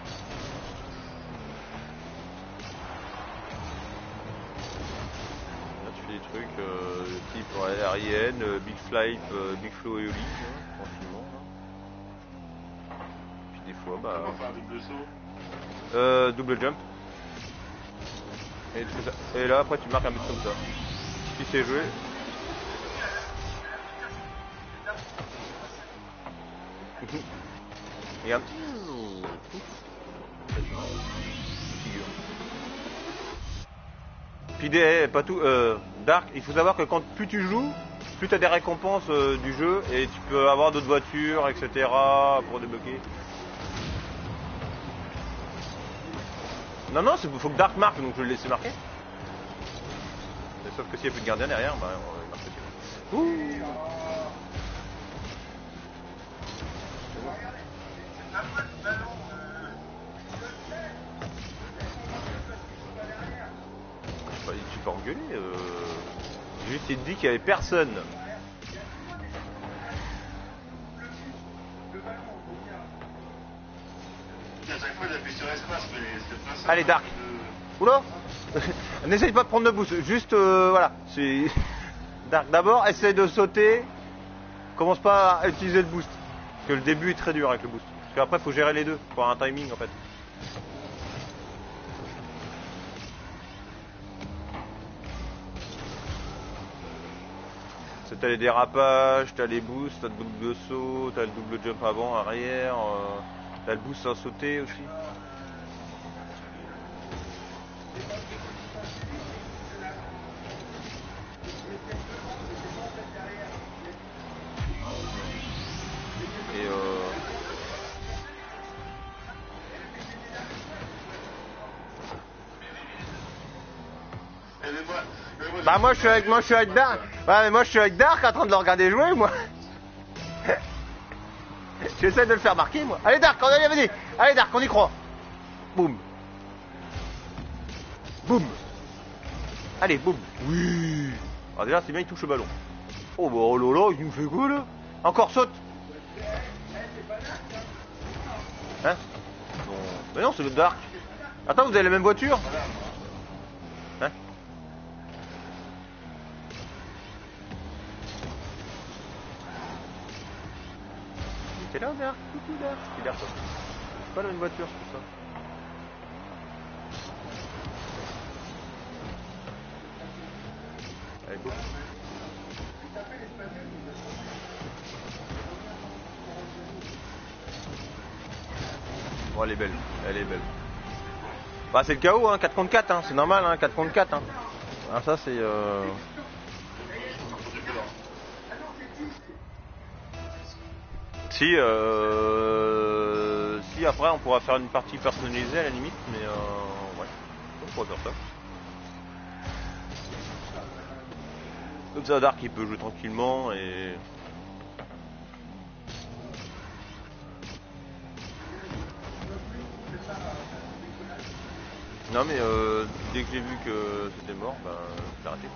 Là, tu fais des trucs type aérienne, Big Flight, Big Flow éolique, hein, tranquillement. Hein. Puis des fois, bah. Comment faire un double saut? Double jump. Et, tu fais ça. Et là, après, tu marques un but comme ça. Si c'est joué. Regarde. Figure. Puis pas tout. Dark, il faut savoir que quand plus tu joues, plus tu as des récompenses du jeu et tu peux avoir d'autres voitures, etc. pour débloquer. Non, non, il faut que Dark marque, donc je vais le laisser marquer. Mais sauf que s'il n'y a plus de gardien derrière, bah on va marquer. Ouh. Bah, tu peux engueuler. Juste, il te dit qu'il n'y avait personne. À chaque fois, il appuie sur espace, mais c'est pas ça. Allez, Dark. Oula. N'essaye pas de prendre de boost. Juste, voilà. C'est Dark. D'abord, essaye de sauter. Commence pas à utiliser le boost. Parce que le début est très dur avec le boost. Parce qu'après, il faut gérer les deux. Faut avoir un timing, en fait. T'as les dérapages, t'as les boosts, t'as le double saut, t'as le double jump avant, arrière, t'as le boost sans sauter aussi. Et bah moi je suis avec Dark. Ouais, mais moi je suis avec Dark en train de le regarder jouer, moi. J'essaie de le faire marquer, moi. Allez Dark, vas-y. Allez Dark, on y croit. Boum. Boum. Allez, boum. Oui. Alors déjà, c'est bien, il touche le ballon. Oh bah oh là là, il nous fait quoi là? Encore saute. Hein? Non. Mais non, c'est le Dark. Attends, vous avez la même voiture? Hein? T'es là, Dark? Coucou, Dark. C'est Dark, toi. C'est pas là une voiture, c'est tout ça. Allez, go. Bon, elle est belle. Elle est belle. Bah, c'est le chaos, hein. 4 contre 4, hein. C'est normal, hein. 4 contre 4, hein. Ah, ça, c'est... Si, si après on pourra faire une partie personnalisée à la limite, mais ouais, on pourra faire ça. Comme ça, Dark il peut jouer tranquillement et... Non mais dès que j'ai vu que c'était mort, ben j'ai arrêté.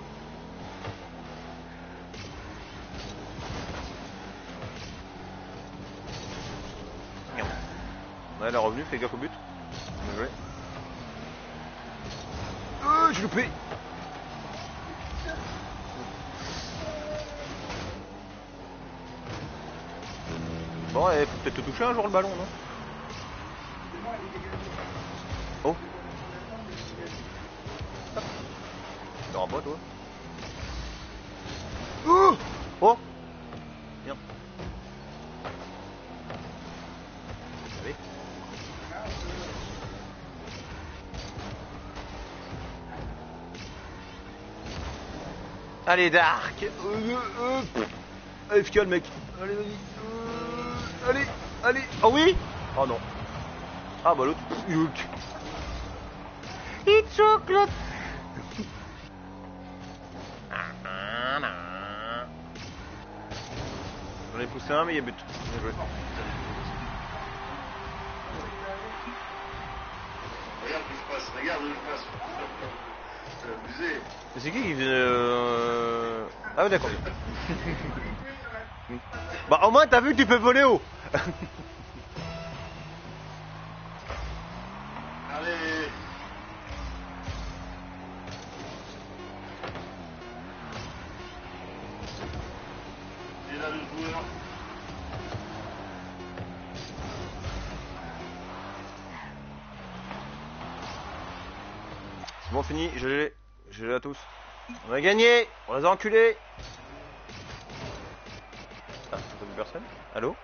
Ouais, elle est revenue, fais gaffe au but. Bien joué. J'ai loupé. Bon, il faut peut-être te toucher un jour le ballon, non? Oh. Tu l'auras pas, toi? Oh. Merde. Allez. Allez, Dark. Allez, FK le mec. Allez, vas-y. Allez, allez. Oh oui. Oh non. Ah bah l'autre. It's chocolate. J'en ai poussé un mais il y a but. Bien joué. Regarde où je passe, regarde où je passe. C'est abusé. Mais c'est qui Ah oui d'accord. Bah au moins t'as vu que tu peux voler haut. Allez. Et là le joueur. C'est bon fini, je l'ai à tous. On a gagné. On les a enculés. Ah, t'as plus personne? Allô?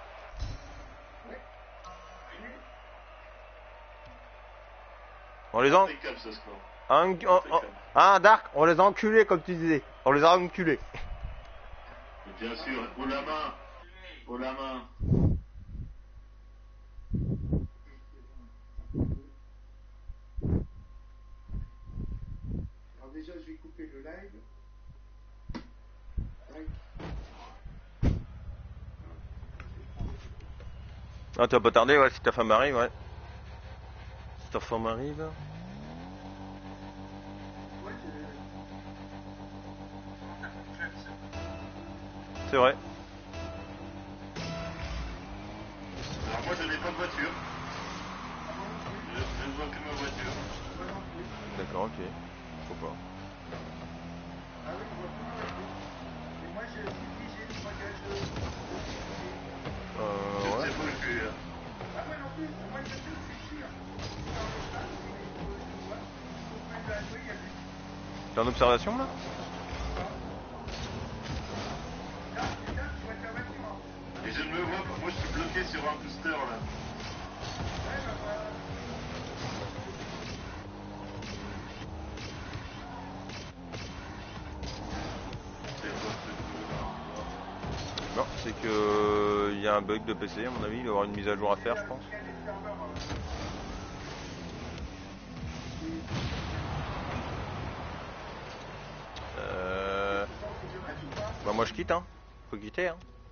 On les a... Impeccable ce score. Ah, Dark, on les a enculés comme tu disais. On les a enculés. Et bien sûr, haut la main. Haut la main. Alors déjà, je vais couper le live. Ah, tu vas pas tarder, ouais, si ta femme arrive, ouais. Si ta femme arrive... C'est vrai. Alors moi je n'ai pas de voiture. Je ne vois que ma voiture. D'accord, ok. Faut pas. Ah oui, je vois plus ma voiture. Et moi, j'ai obligé le bagage. Je ne Ouais. sais pas où je suis. Ah, moi non plus. Moi, je sais où c'est sûr. Dans le stade, je vois. Au point de la nuit, il y a plus. T'es en observation là? Là, tu vois ta voiture. Hein. Et je ne me vois pas. Moi je suis bloqué sur un booster là. Ouais, bah voilà. C'est quoi ce jeu là? Non, c'est que il y a un bug de PC, à mon avis, il va y avoir une mise à jour à faire, je pense. Il y a des serveurs. Bah moi je quitte, hein. Faut quitter, hein.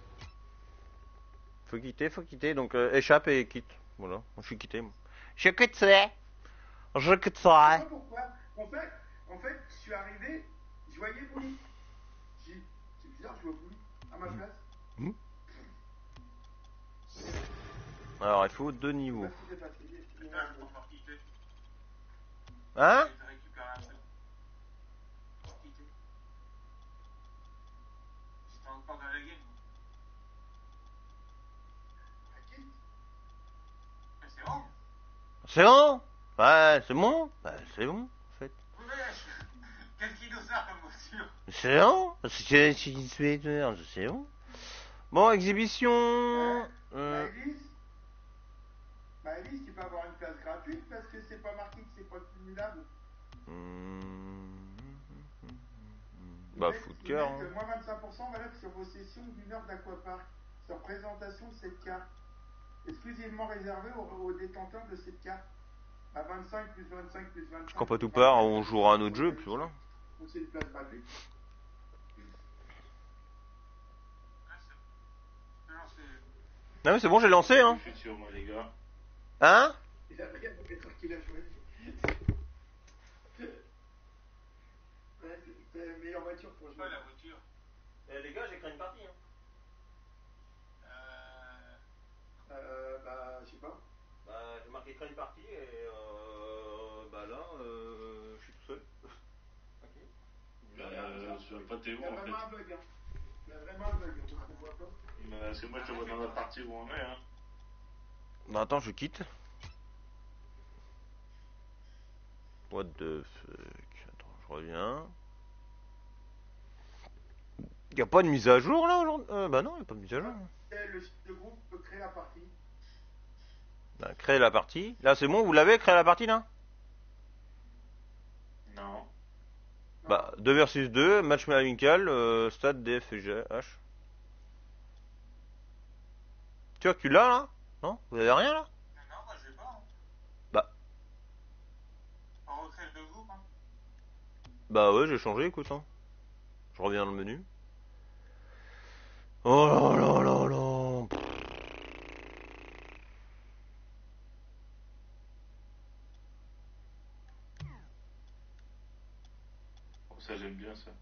Faut quitter, donc échappe et quitte. Voilà, je suis quitté, moi. Je quitte ça. Je quitte ça. Je sais pas pourquoi. En fait, je suis arrivé, je voyais Bouli. J'ai dit, c'est bizarre, je vois Bouli à ma place. Alors il faut 2 niveaux. Parce qu'il est passé. Il est Putain, je préfère quitter. Hein? Je vais récupérer un truc. Pour quitter. J'étais encore dans la game. C'est bon? Ouais, c'est bon? Bah, c'est bon, en fait. Quel dinosaure comme voiture? C'est bon? C'est bon. Bon, exhibition. Alice, tu peux avoir une place gratuite parce que c'est pas marqué que c'est pas cumulable. Bah, fou de cœur. Hein. Moins 25% valable sur vos sessions d'une heure d'aquapark, sur présentation de cette carte. Exclusivement réservé aux détenteurs de cette carte. À 25 plus 25 plus 25. Quand pas tout part, on jouera à un autre jeu, puis voilà. Donc c'est une place gratuite. Ah oui, c'est bon, j'ai lancé, hein. Je suis sûr, moi, les gars. Hein? Il a rien de méthode qu'il a choisi. Ouais, c'est la meilleure voiture pour jouer. Pas la voiture. Les gars, j'ai créé une partie, hein. Bah, je sais pas. Bah, j'ai marqué créer une partie et bah là, je suis tout seul. Ok. Je vois pas tes Il y mots a en fait. vraiment un bug, hein. Il y a vraiment un bug, hein. On voit pas. Parce que moi je te vois dans la partie où on est, hein. Bah, attends, je quitte. What the fuck? Attends, je reviens. Y a pas de mise à jour là aujourd'hui? Bah non, y a pas de mise à jour. Le groupe peut créer la partie. Bah, créer la partie. Là, c'est bon, vous l'avez créé la partie là? Non. Bah, 2 versus 2, match amical, stade DFGH. Tu vois que tu l'as là? Non? Vous avez rien là? Non, moi je vais pas. Hein. Bah. On recrée le groupe. Hein. Bah ouais, j'ai changé, écoute. Hein. Je reviens dans le menu. Oh là là là là. Oh, ça j'aime bien ça.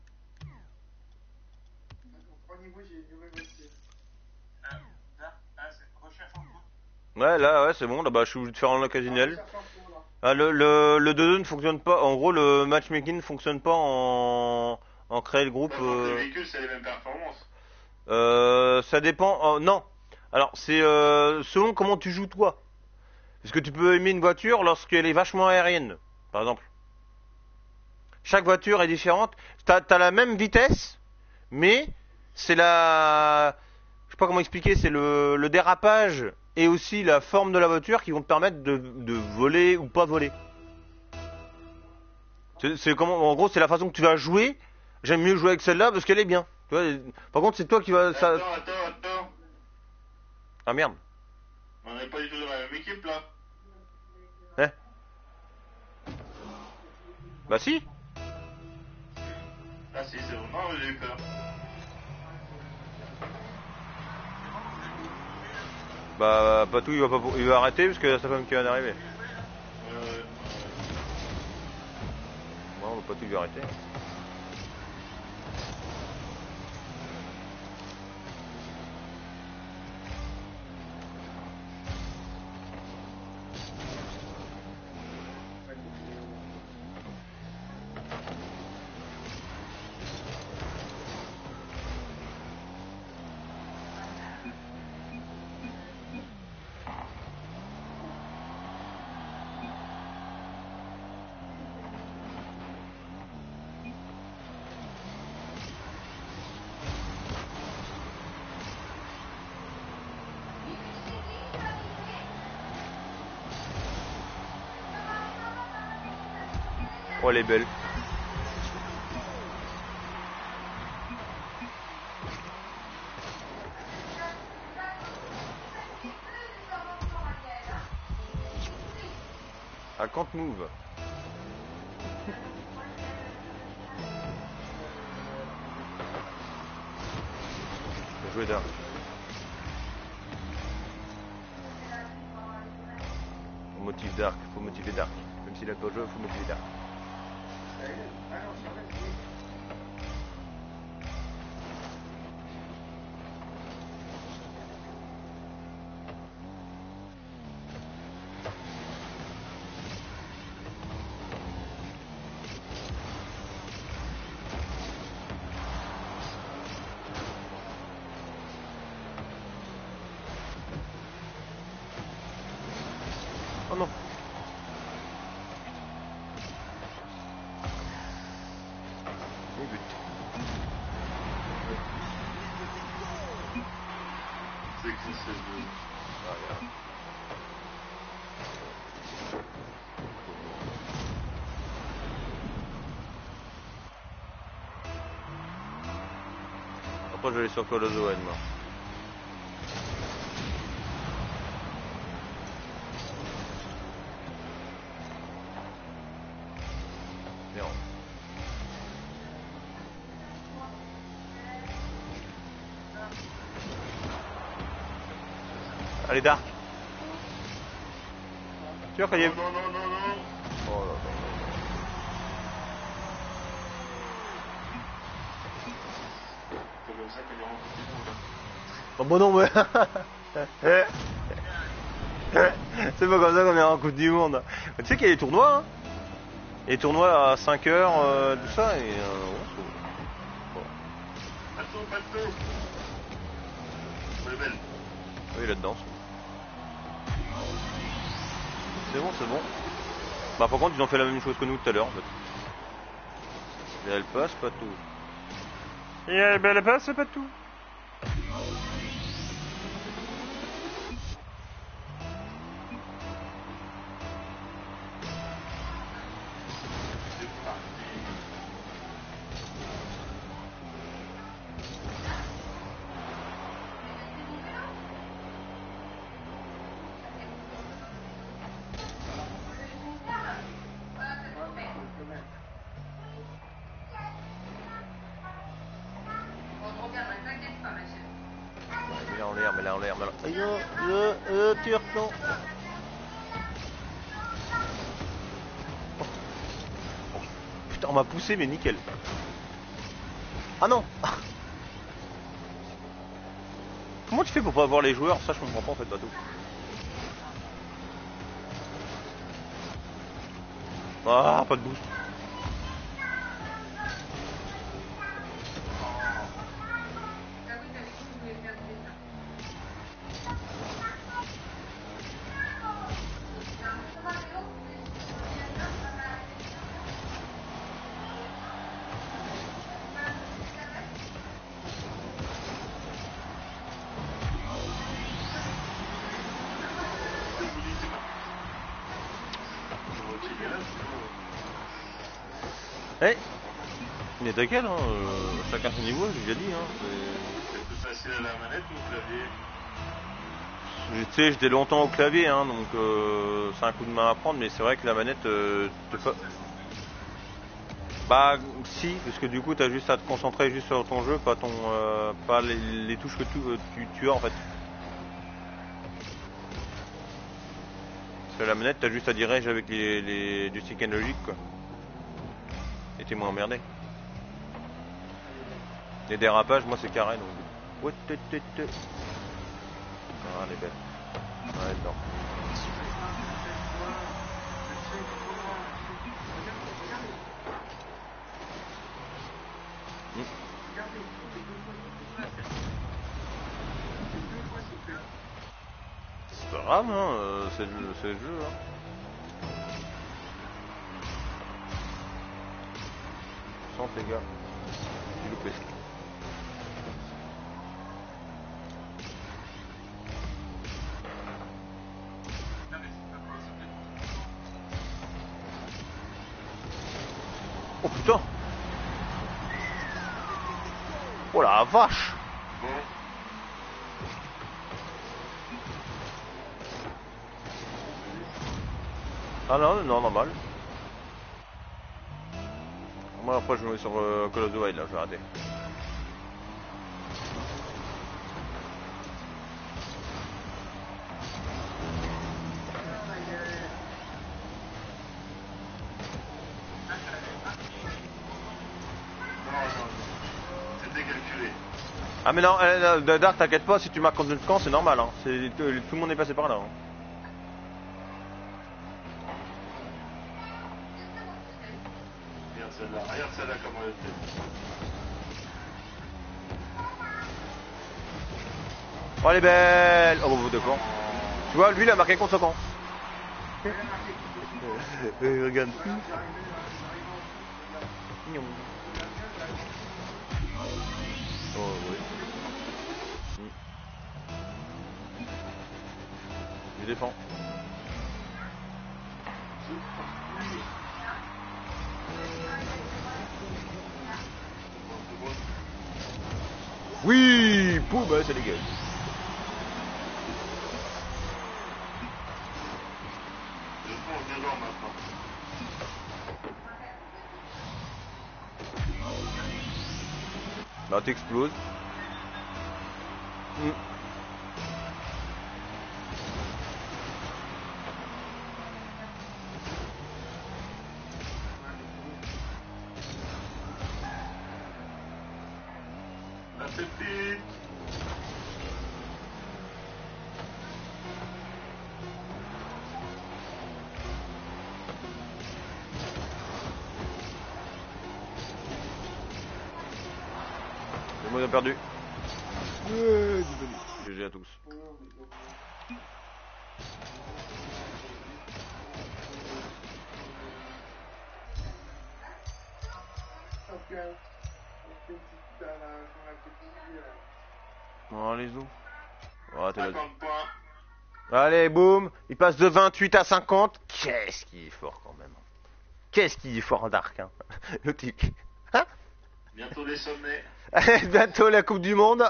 En 3 niveaux, j'ai une nouvelle voiture. Là, c'est recherche en cours. Ouais, là, ouais, c'est bon. Là, bah, je suis obligé de faire en occasionnel. Ah, le 2-2 ne fonctionne pas. En gros, le matchmaking ne fonctionne pas en créer le groupe. Par contre, les véhicules, c'est les mêmes performances. Ça dépend. Non. Alors, c'est selon comment tu joues toi. Parce que tu peux aimer une voiture lorsqu'elle est vachement aérienne, par exemple. Chaque voiture est différente. T'as la même vitesse, mais c'est la... Je sais pas comment expliquer, c'est le dérapage et aussi la forme de la voiture qui vont te permettre de voler ou pas voler. C'est comment, en gros, c'est la façon que tu vas jouer. J'aime mieux jouer avec celle-là parce qu'elle est bien. Tu vois, par contre, c'est toi qui vas... Attends. Ah merde. On n'est pas du tout dans la même équipe là. Hein? Bah si. Ah si, c'est bon. Non, j'ai eu peur. Bah Patou il va arrêter parce que la sa femme qui vient d'arriver. Non, Patou il va arrêter. Oh, elle est belle. I can't move. Bien joué, Dark. On motive Dark, faut motiver Dark. Même s'il a pas le jeu, faut motiver Dark. Oh non. c'est le... Voilà. Après je vais aller sur Call of Duty moi. Merde. Allez Dark. Tu vois quand il y a... Non, non, non, non, non. Oh là là. C'est comme ça qu'on est rencontré tout là. Oh bon non mais... C'est pas comme ça qu'on est en Coupe du Monde. Tu sais qu'il y a des tournois hein. Il y a des tournois à 5 heures, tout ça et... ouais, Bateau, bateau. Elle est belle. oui là-dedans. C'est bon, c'est bon. Bah par contre ils ont fait la même chose que nous tout à l'heure en fait. Et elle passe pas tout. Et elle passe pas tout. C'est parti. Mais là en l'air, mais là en l'air, mais là. Aïe, turc, non. Oh, putain, on m'a poussé, mais nickel. Ah non. Comment tu fais pour pas voir les joueurs? Ça, je comprends pas en fait, bateau. Ah, pas de boost. C'est joli, c'est parti. Je vais retirer là, sinon... Eh, mais t'inquiète, hein, chacun son niveau, j'ai déjà dit. Hein, C'est plus facile à la manette ou au clavier? tu sais, j'étais longtemps au clavier, hein, donc c'est un coup de main à prendre, mais c'est vrai que la manette te fa... Bah si, parce que du coup t'as juste à te concentrer juste sur ton jeu, pas ton, pas les touches que tu as en fait. Parce que la manette t'as juste à diriger avec du stick analogique quoi. Et t'es moins emmerdé. Les dérapages, moi c'est carré donc. Ah, elle est belle. Ouais, dedans. C'est pas grave, hein, c'est le jeu. Hein. Sans les gars. J'ai loupé. Oh putain! Oh la vache! Bon. Ah non, non, normal. Moi après je me mets sur Call of Duty là, je vais arrêter. Non, non, c'était calculé. Ah mais non, Dark t'inquiète pas, si tu marques contre notre camp c'est normal, hein. Tout le monde est passé par là. Hein. Regarde celle-là comment elle était. Oh elle est belle! Oh bon d'accord. Tu vois, lui il a marqué contre son camp. Regarde. Oh oui. Je défends. Oui, poum, ouais, ça dégage. Je prends, viens voir maintenant. Là, t'exploses. La petite. Le monde a perdu. GG à tous. Bon, allez, zo. Oh, t'es là. 50 points. Allez, boum. Il passe de 28 à 50. Qu'est-ce qu'il est fort quand même. Qu'est-ce qu'il est fort en Dark, hein. Le type. Hein. Bientôt les sommets. Bientôt la Coupe du Monde.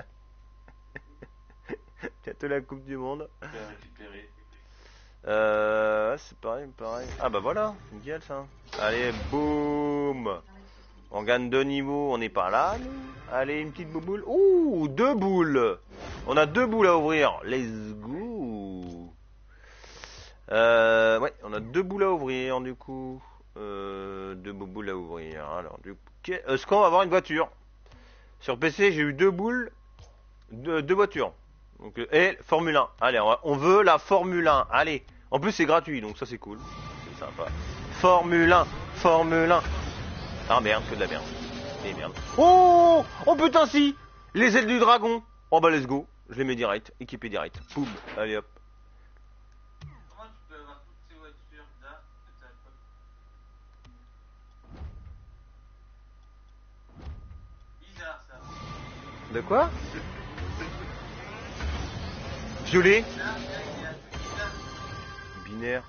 Bientôt la Coupe du Monde. Récupérer. C'est pareil. Ah bah voilà, nickel ça. Allez, boum. On gagne 2 niveaux, on n'est pas là, nous. Allez, une petite bouboule. Ouh, 2 boules. On a 2 boules à ouvrir. Let's go. Ouais, on a 2 boules à ouvrir, du coup. 2 boules à ouvrir. Alors, du coup, est-ce qu'on va avoir une voiture? Sur PC, j'ai eu 2 boules, 2 voitures. Donc, et Formule 1. Allez, on veut la Formule 1. Allez. En plus, c'est gratuit, donc ça, c'est cool. C'est sympa. Formule 1. Ah merde, c'est de la merde. Et merde. Oh putain, si. Les ailes du dragon. Oh bah, let's go. Je les mets direct. Équipé direct. Boum. Allez, hop. Comment tu peux avoir toutes ces voitures là que t'as pas? Bizarre ça. De quoi? Violet. Là, il y a un truc bizarre. Binaire.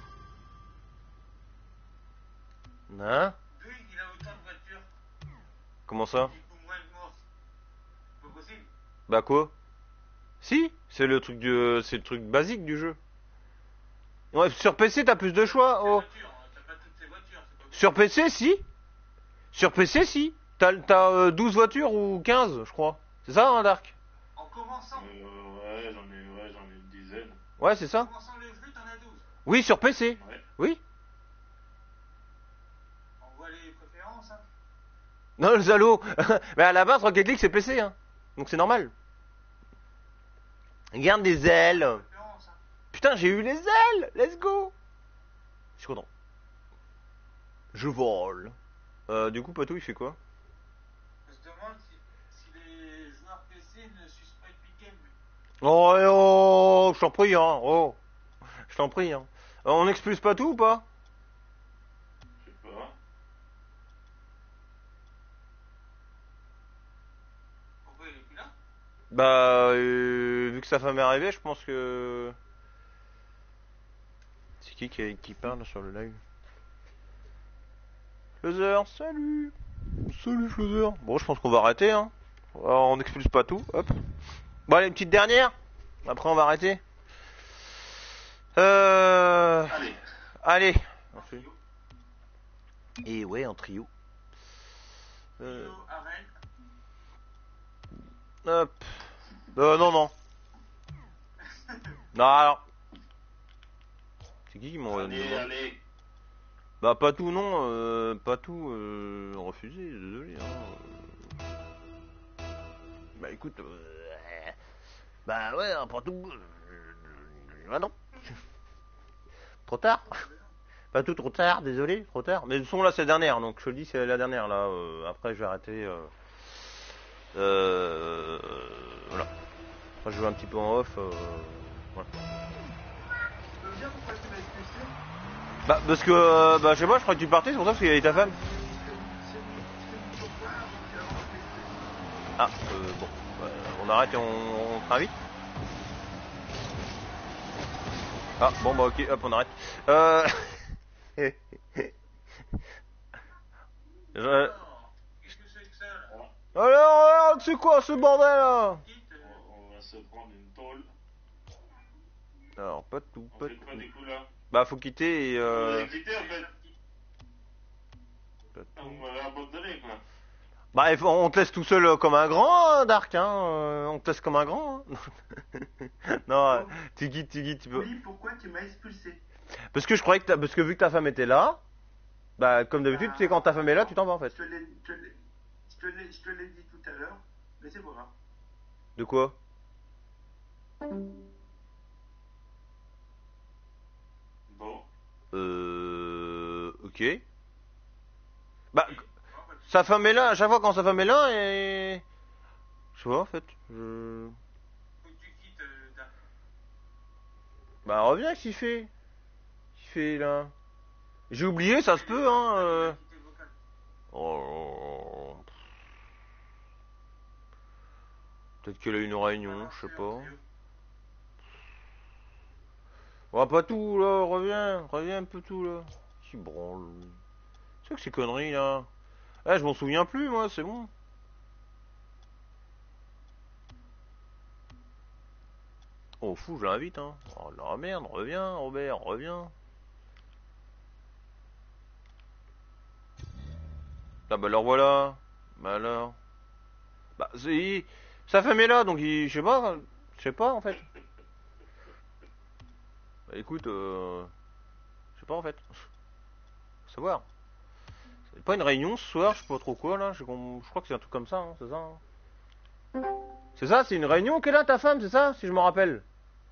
Hein? D'où il a autant de voitures? Comment ça? Du coup, moins de morts. C'est pas possible. Bah quoi? Si, c'est le truc basique du jeu. Ouais, sur PC t'as plus de choix. Oh. Voitures, t'as pas toutes ces voitures, c'est pas possible. Sur PC si. Sur PC si. T'as 12 voitures ou 15 je crois. C'est ça hein, Dark? En commençant, Ouais, j'en ai une dizaine. Ouais c'est en ça. commençant le jeu, t'en as 12. Oui sur PC. Ouais. Oui. On voit les préférences, hein. Non le salaud. Mais à la base Rocket League c'est PC hein. Donc c'est normal. Regarde des ailes. Préférences, hein. Putain j'ai eu les ailes. Let's go. Je suis content. Je vole. Du coup Patou il fait quoi? Je me demande si les joueurs PC ne sucent pas Epic Games. Oh, je t'en prie hein. Oh. Je t'en prie hein. On expulse Patou ou pas? Je sais pas. Pourquoi il est plus là? Bah, vu que sa femme est arrivée, je pense que... C'est qui parle sur le live? Fleuzer, salut. Salut Fleuzer. Bon, je pense qu'on va arrêter, hein. On n'expulse pas tout, hop. Bon, allez, une petite dernière. Après, on va arrêter. Allez. Allez. En trio. Et ouais, en trio. Trio, arène. Hop. Non. Non, alors. C'est qui m'a envoyé? Allez. Bah pas tout non, pas tout refusé, désolé. Hein. Bah écoute, bah ouais, pas tout. Ah non. Trop tard. Pas tout trop tard, désolé, trop tard. Mais le son là c'est la dernière, donc je te le dis c'est la dernière là. Après je vais arrêter. Voilà. Après je joue un petit peu en off. Voilà. Tu peux me dire pourquoi tu m'as expulsé? Bah parce que bah je sais pas, je crois que tu partais, c'est pour ça parce qu'il y avait ta femme. C'est pourquoi avant qu'il avance l'expulsé. Ah bon, on arrête et on fera vite. Ah, bon bah ok, hop, on arrête. Euh... Je- Alors, qu'est-ce que c'est que ça là? Alors, regarde, c'est quoi ce bordel là? Quitte, On va se prendre une tôle. Alors, pas de tout, On pas de fait quoi tout. des coups là? Bah, faut quitter et On va quitter en fait. pas de tout. On va abandonner quoi. Bah, on te laisse tout seul comme un grand, hein, Dark, hein. On te laisse comme un grand. Hein. Non, tu quittes, tu peux. Oui, pourquoi tu m'as expulsé? Parce que je croyais que parce que vu que ta femme était là, bah, comme d'habitude, tu sais, quand ta femme est là, tu t'en vas en fait. Je te l'ai dit tout à l'heure, mais c'est pas grave. De quoi? Bon. Ok. Bah, sa femme est là, à chaque fois quand sa femme est là, et. Je sais pas en fait. faut que tu quittes, Dark. Bah, reviens, qu'est-ce qu'il fait? Qu'est-ce qu'il fait là? J'ai oublié, ça se peut, hein. Quitter le vocal. Oh. Peut-être qu'elle a une réunion, je sais pas. On va pas tout là, reviens un peu tout là. Qui branle. C'est que ces conneries là. Eh, je m'en souviens plus moi, c'est bon. Oh fou, je l'invite hein. Oh la merde, reviens Robert, reviens. Ah bah alors voilà. Bah alors. Bah sa femme est là donc je sais pas en fait. Bah écoute, je sais pas en fait. Faut savoir. C'est pas une réunion ce soir, je sais pas trop quoi là, je crois que c'est un truc comme ça, hein, c'est ça. Hein. C'est ça, c'est une réunion qu'elle a ta femme, c'est ça, si je me rappelle.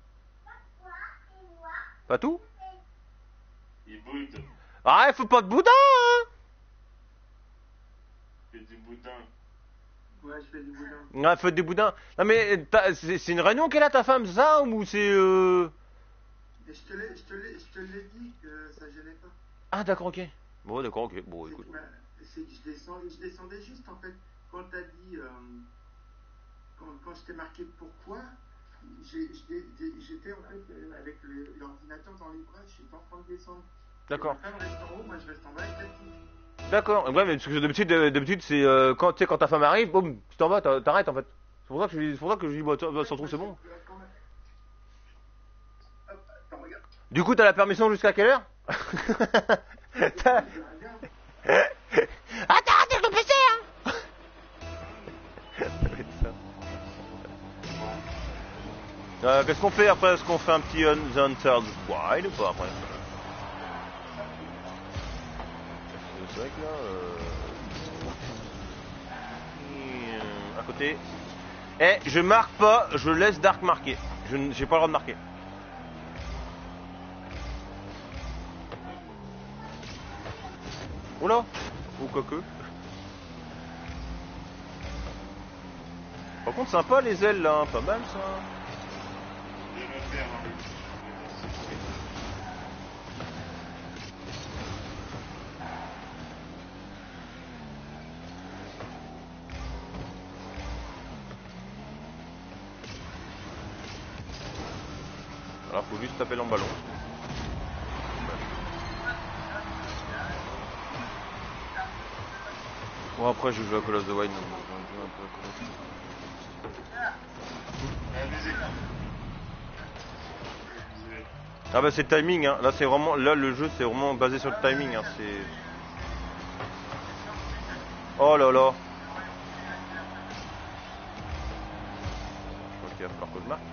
Pas tout? Il boude. Ah, faut pas de boudin, hein. Il fait du boudin. Ouais, je fais du boulot. Ah, faut des boudins. Non mais c'est une réunion qu'elle a ta femme, c'est ça, ou c'est Et je te l'ai dit que ça gênait pas. Ah d'accord, ok. Bon d'accord, ok. Bon écoute. C'est que je descendais juste en fait. Quand t'as dit, quand je t'ai marqué pourquoi, j'étais en fait avec l'ordinateur dans les bras, j'étais en train de descendre. D'accord. Ma femme reste en haut, moi je reste en bas avec la fille. D'accord. Ouais, mais parce que d'habitude c'est quand tu sais quand ta femme arrive, boum, tu t'en vas, t'arrêtes en fait. C'est pour ça que je dis bah ça se trouve c'est bon. Hop, attends, regarde. Du coup, t'as la permission jusqu'à quelle heure? T'as- Ah, t'as raté ton PC, hein. Qu'est-ce qu'on fait après? Est-ce qu'on fait un petit The Unthird Wild ou pas après? C'est vrai que là, à côté. Eh, je marque pas, je laisse Dark marquer. J'ai pas le droit de marquer. Oula, ou quoique. Par contre, sympa les ailes là, hein, pas mal ça. Je vais faire un Alors, faut juste taper l'emballon. Bon, après, je joue à Call of the Wild. Donc, je joue un peu à Call of. la musique. Ah bah c'est le timing, hein. Là c'est vraiment, là le jeu c'est vraiment basé sur le timing, hein. C'est. Oh là là. Je crois qu'il va falloir que je marque.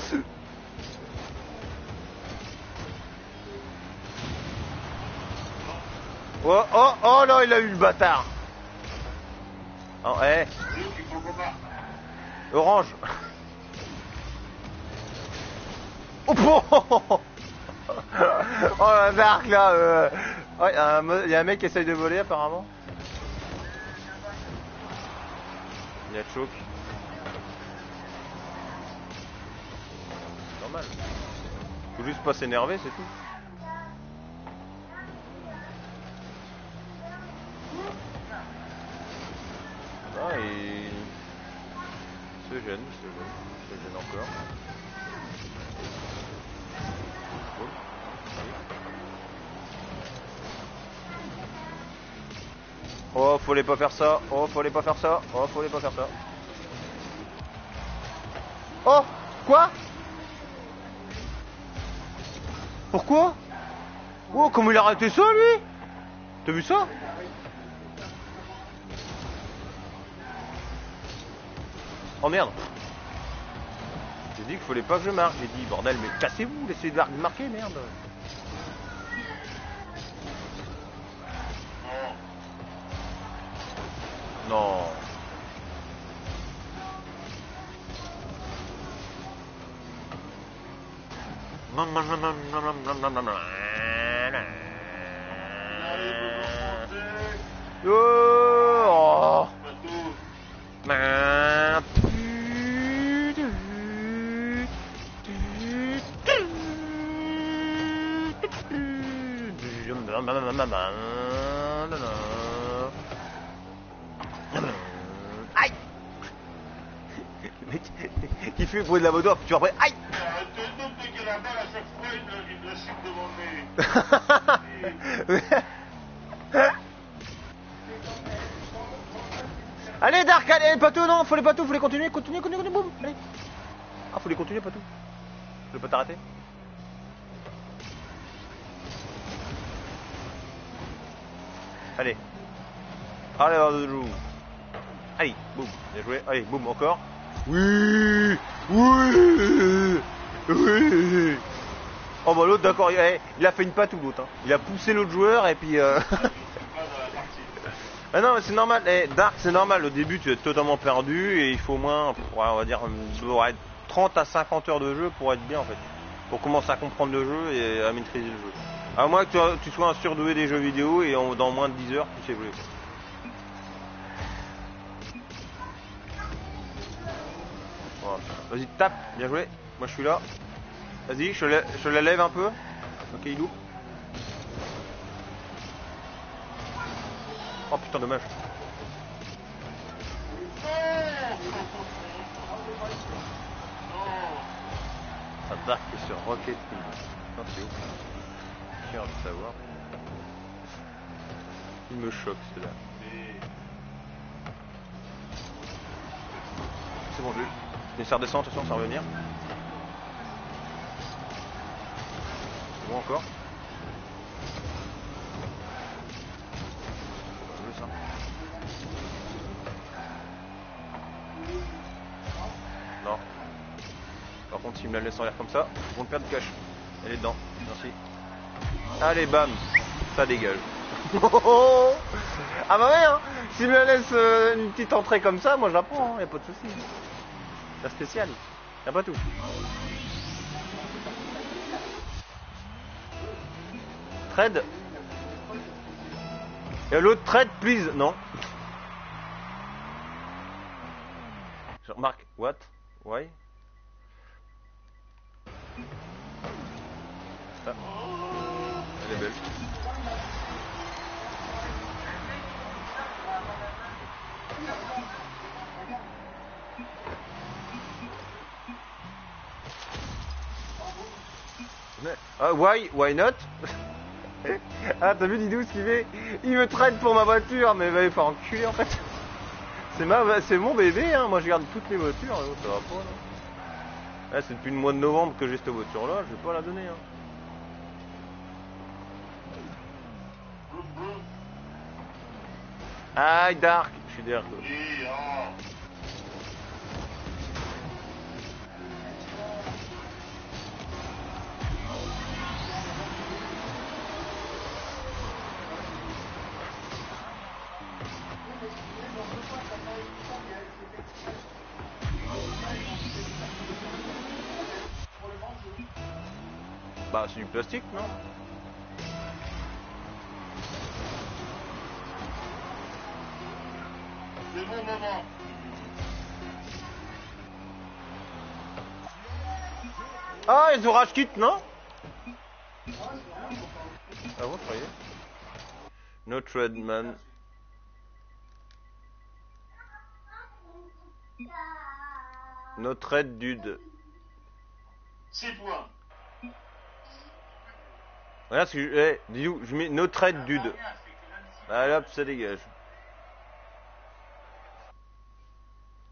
Oh oh oh là il a eu le bâtard. Oh eh. C'est où qu'il faut qu'on parte? Orange. Oh, oh, oh la Dark là. Oh, il y a un mec qui essaye de voler apparemment. Il y a choke. C'est normal. Faut juste pas s'énerver, c'est tout. Ah, il se gêne encore. Bon. Oh, fallait pas faire ça. Oh, fallait pas faire ça. Oh, fallait pas faire ça. Oh, quoi? Pourquoi? Oh, comment il a arrêté ça, lui? T'as vu ça? Oh merde. J'ai dit qu'il fallait pas que je marque. J'ai dit, bordel, mais cassez-vous, laissez de marquer, merde. Non. Non, non, non, non, non, non, non, non, non, non. Oh. Aïe. Le mec qui fait le bruit de la moto, tu après aïe. Arrêtez donc de gueuler la balle à chaque fois, il la chute devant le nez. Allez Dark, allez, Pato, non, faut les Pato, faut les continuer, continuer, boum, allez. Ah, faut les continuer, Pato. Je peux pas t'arrêter. Allez. Allez, on joue. Allez, boum, bien joué, allez, boum, encore. Oui, oui, oui. Oh bah l'autre, d'accord, il a fait une patte ou l'autre, hein. Il a poussé l'autre joueur et puis... Ah non, mais c'est normal, Dark, c'est normal, au début tu es totalement perdu et il faut au moins, on va dire, 30 à 50 heures de jeu pour être bien en fait. Pour commencer à comprendre le jeu et à maîtriser le jeu. À moins que tu sois un surdoué des jeux vidéo et dans moins de 10 heures tu sais jouer. Voilà. Vas-y, tape, bien joué, moi je suis là. Vas-y, je la lève un peu. Ok, il loupe. Oh putain, dommage. Ça Dark sur Rocket League. Non, c'est ouf. Fier de savoir. Il me choque celui-là. C'est bon, je vais faire descendre, attention, ça va revenir. C'est bon encore. Ça. Non. Par contre, s'il me la laisse en l'air comme ça, ils vont perdre du cash. Elle est dedans. Merci. Allez, bam. Ça dégage. Ah bah ouais, hein. S'il me la laisse une petite entrée comme ça, moi je la prends, hein. Y a pas de souci. La spéciale. Y a pas tout. Trade. Et l'autre trade, please. Non. Je remarque. What? Why? Ah. Elle est belle. Ah, why not? Ah, t'as vu Didou ce qu'il fait? Il me traite pour ma voiture, mais il va faire enculer en fait. C'est mon bébé, hein. Moi je garde toutes les voitures, ça va pas là. Là, c'est depuis le mois de novembre que j'ai cette voiture là, je vais pas la donner, hein. Aïe Dark, je suis derrière toi. Bah c'est du plastique, non? C'est bon moment. Ah, les orages quittent, non? Ah bon, je croyais. No trade, man. No trade, dude. 6 points. Regarde ce que dis-nous, je mets no trade, dude. Allez hop, ça dégage.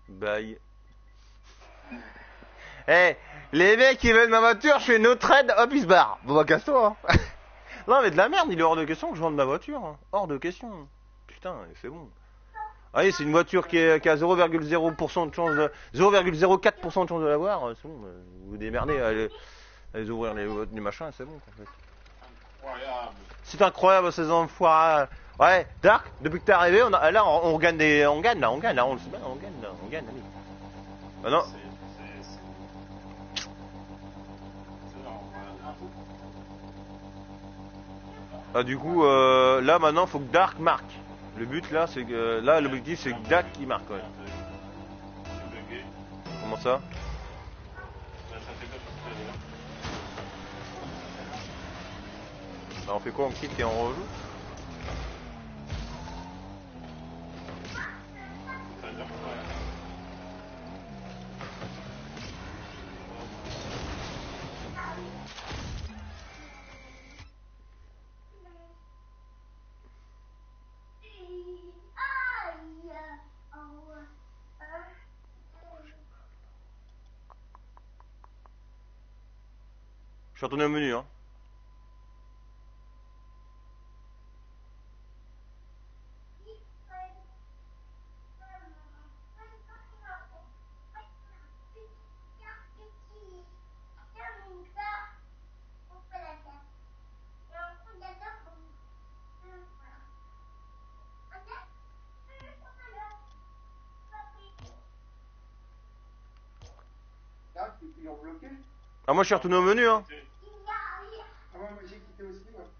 Bye. Eh, les mecs qui veulent ma voiture, je fais no trade, hop, ils se barrent. Bon bah casse-toi. Hein. Non mais de la merde, il est hors de question que je vende ma voiture. Hein. Hors de question. Putain, c'est bon. Allez, c'est une voiture qui a 0,0% de chance de 0,04% de chance de l'avoir. C'est bon, vous vous démerdez, allez ouvrir les machins, c'est bon en fait. Incroyable. C'est incroyable ces enfoirés. Ouais, Dark, depuis que t'es arrivé, on gagne on gagne là, on le sait bien, on gagne là, allez. Ah non. C'est normal. Ah du coup, là maintenant, faut que Dark marque. Le but là, c'est que là, l'objectif c'est que Dark il marque. Ouais. C'est bugué. Comment ça? Là, ça fait comme tout à l'heure. Bah, on fait quoi? On quitte et on rejoue? Ça veut dire quoi? Je suis retourné au menu, hein. Là, tu es toujours bloqué. Ah moi je suis retourné au menu, hein. Ah ouais, moi j'ai quitté aussi, ouais.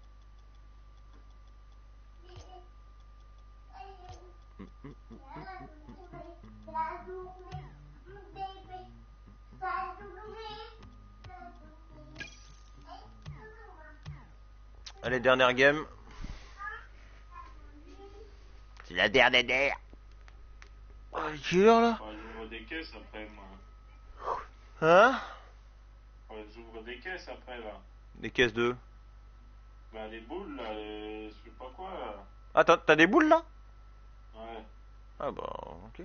Allez, dernière game. C'est la dernière. Ah, quelle heure là? Bah, j'ouvre des caisses après, moi. Hein? Ouais, j'ouvre des caisses après, là. Des caisses de... Bah, les boules, là, je sais pas quoi, là. Ah t'as des boules là? Ouais. Ah bah ok.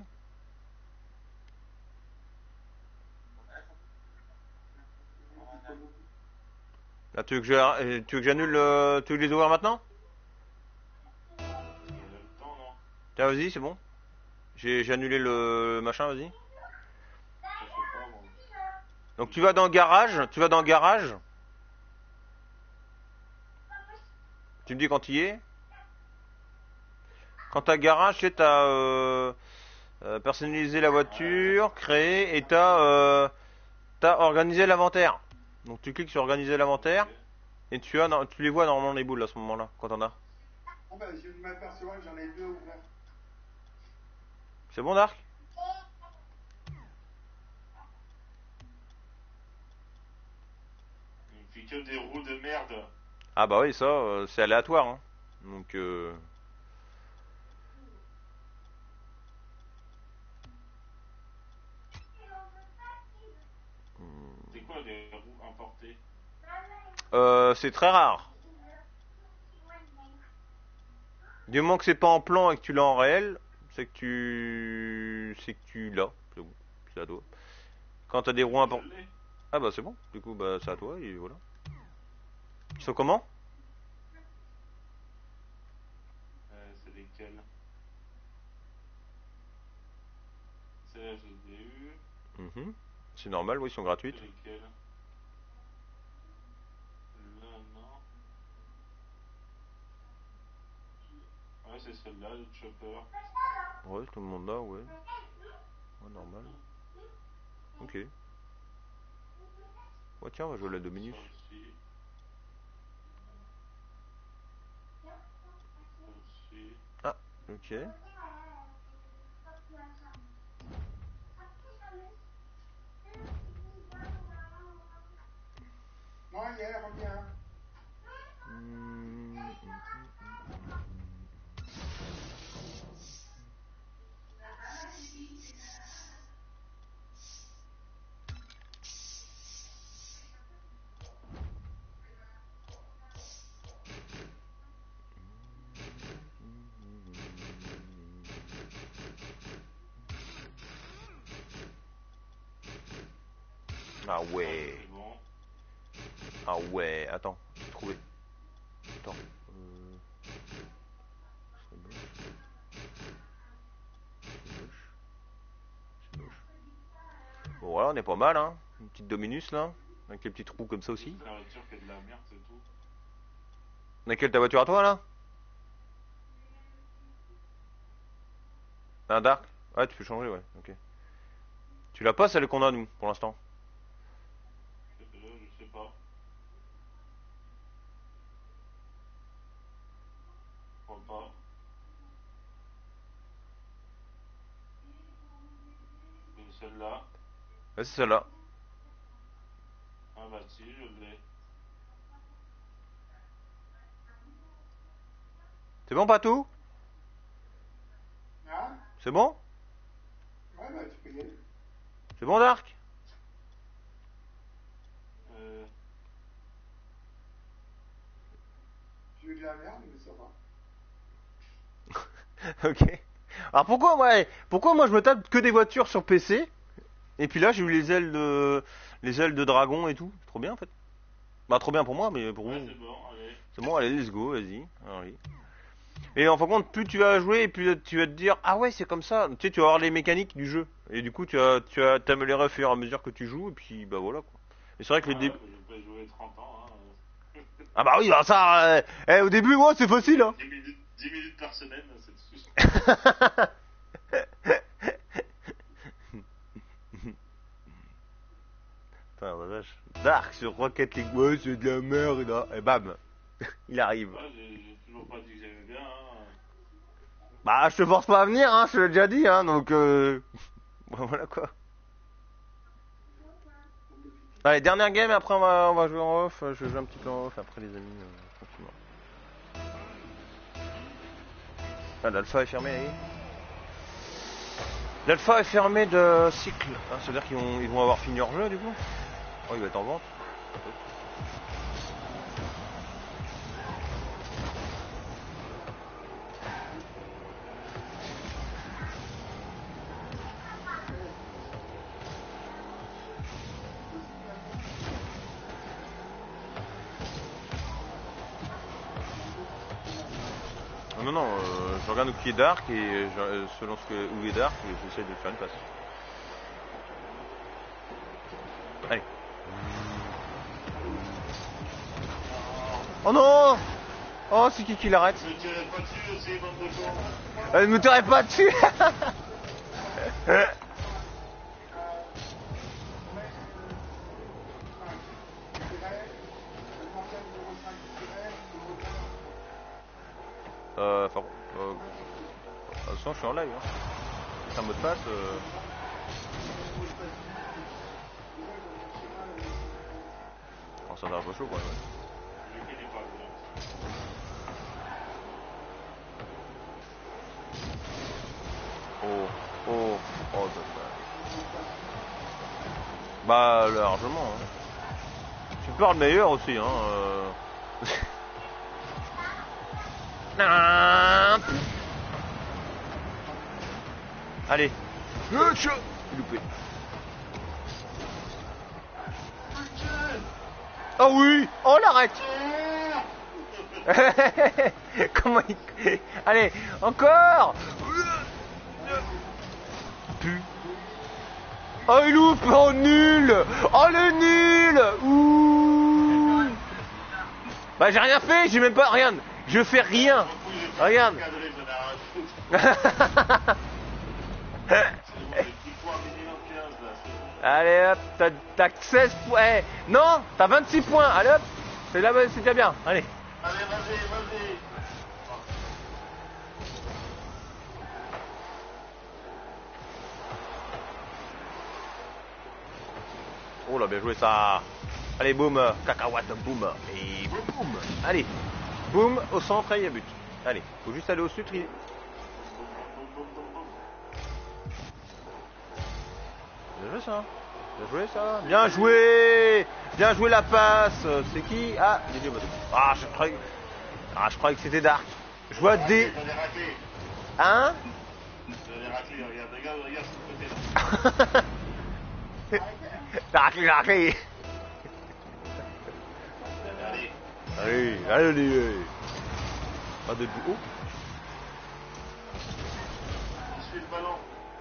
Là tu veux que j'annule tu veux les ouvrir maintenant? Il y a le temps, non? Tiens vas-y c'est bon. J'ai annulé le machin, vas-y. Je sais pas, moi. Donc tu vas dans garage, tu me dis quand il y est. Quand t'as garage, tu sais, t'as personnalisé la voiture, créé, et t'as organisé l'inventaire. Donc tu cliques sur organiser l'inventaire, et tu les vois normalement les boules à ce moment-là, quand t'en as. Bon, bah, je viens de m'apercevoir que j'en ai deux ouverts. C'est bon Dark? Il me fait que des roues de merde. Ah bah oui, ça, c'est aléatoire. Hein. Donc, C'est quoi des roues importées? c'est très rare. Du moment que c'est pas en plan et que tu l'as en réel, c'est que tu l'as. C'est bon, c'est à toi. Quand t'as des roues importantes. Je l'ai. Ah bah c'est bon, du coup bah c'est à toi et voilà. Ils sont comment? C'est lesquels? Celle-là, je les ai eu. Mhm. C'est normal, oui, ils sont gratuites. C'est lesquels? Là, non. Ouais, c'est celle-là, le chopper. Ouais, tout le monde là, ouais. Ouais, normal. Ok. Ouais, tiens, on va jouer à la Dominus. Ça aussi. Ça aussi. Ah, ok. Non, hier, reviens. Hmm. Ah ouais. C'est bon. Ah ouais. Attends, j'ai trouvé. Attends. C'est moche. C'est moche. C'est moche. Bon voilà, on est pas mal, hein. Une petite Dominus là. Avec les petits trous comme ça aussi. La voiture fait de la merde, c'est tout. Laquelle ta voiture à toi là? Un Dark? Ouais, tu peux changer, ouais, ok. Tu l'as pas celle qu'on a nous, pour l'instant? Je sais pas. Je crois pas. Et celle-là. Ouais, c'est celle-là. Ah bah si, je l'ai. C'est bon, Patou? Hein? C'est bon? Ouais, bah, tu peux y aller. C'est bon, Dark? J'ai eu de la merde, mais ça va. Ok. Alors pourquoi moi je me tape que des voitures sur PC? Et puis là j'ai eu les ailes de dragon et tout. C'est trop bien en fait. Bah trop bien pour moi, mais pour Ouais, vous. c'est bon, allez. C'est bon, allez, let's go, vas-y. Allez. Et en fin de compte, plus tu vas jouer, et plus tu vas te dire, ah ouais, c'est comme ça. Tu sais, tu vas avoir les mécaniques du jeu. Et du coup, tu vas t'améliorer au fur et à mesure que tu joues, et puis bah voilà quoi. Et c'est vrai que les Voilà, débuts. je vais jouer 30 ans, hein. Ah bah oui, bah ça, au début, moi, c'est facile, hein. 10 minutes par semaine, c'est tout. Putain, la vache. Dark sur Rocket League, ouais, c'est de la merde, là. Et bam, il arrive. Ouais, j'ai toujours pas dit que j'aimais bien, hein. Bah, je te force pas à venir, hein, je te l'ai déjà dit, hein, donc bon, voilà quoi. Allez, dernière game, et après on va jouer en off. Je joue un petit peu en off après, les amis, tranquillement. Ah, l'alpha est fermé, allez. L'alpha est fermé de cycle. Ah, ça veut dire qu'ils vont avoir fini leur jeu, du coup. Oh, il va être en vente. Non, non, je regarde où qui est Dark et selon où est Dark, j'essaie de faire une passe. Allez. Oh non! Oh, c'est qui l'arrête? Ne tirez pas dessus aussi, bande de cons. Elle ne tirait pas dessus! Enfin bon, de toute façon, je suis en live, hein. C'est un mot de passe. Oh, ça a l'air pas chaud, quoi. Ouais. Je connais pas, bon. Oh, bah, largement, hein. Tu peux avoir le meilleur aussi, hein. Allez. Loupé. Oh oui. Oh, l'arrête. Comment il... Allez, encore. Pu. Oh, il loupe. Oh, nul. Oh, le nul. Ouh. Bah, j'ai rien fait. J'ai même pas... Regarde. Je fais rien. Regarde. Allez hop, t'as 16 points. Eh, non, t'as 26 points. Allez hop, c'est déjà bien. Allez. Allez, vas-y. Oh là, bien joué ça. Allez, boum, cacahuète, boum. Et boum. Allez, boum, au centre et il y a but. Allez, faut juste aller au sud. Bien joué ça. Bien joué ça. Bien joué. Bien joué la passe. C'est qui? Ah, Didier Bodo. Ah, je croyais que c'était Dark. Je vois des... Je l'ai raté. Hein? Je l'ai raté, regarde sur le côté. J'ai raclé. Allez. Allez. Pas de bout. Je suis le ballon.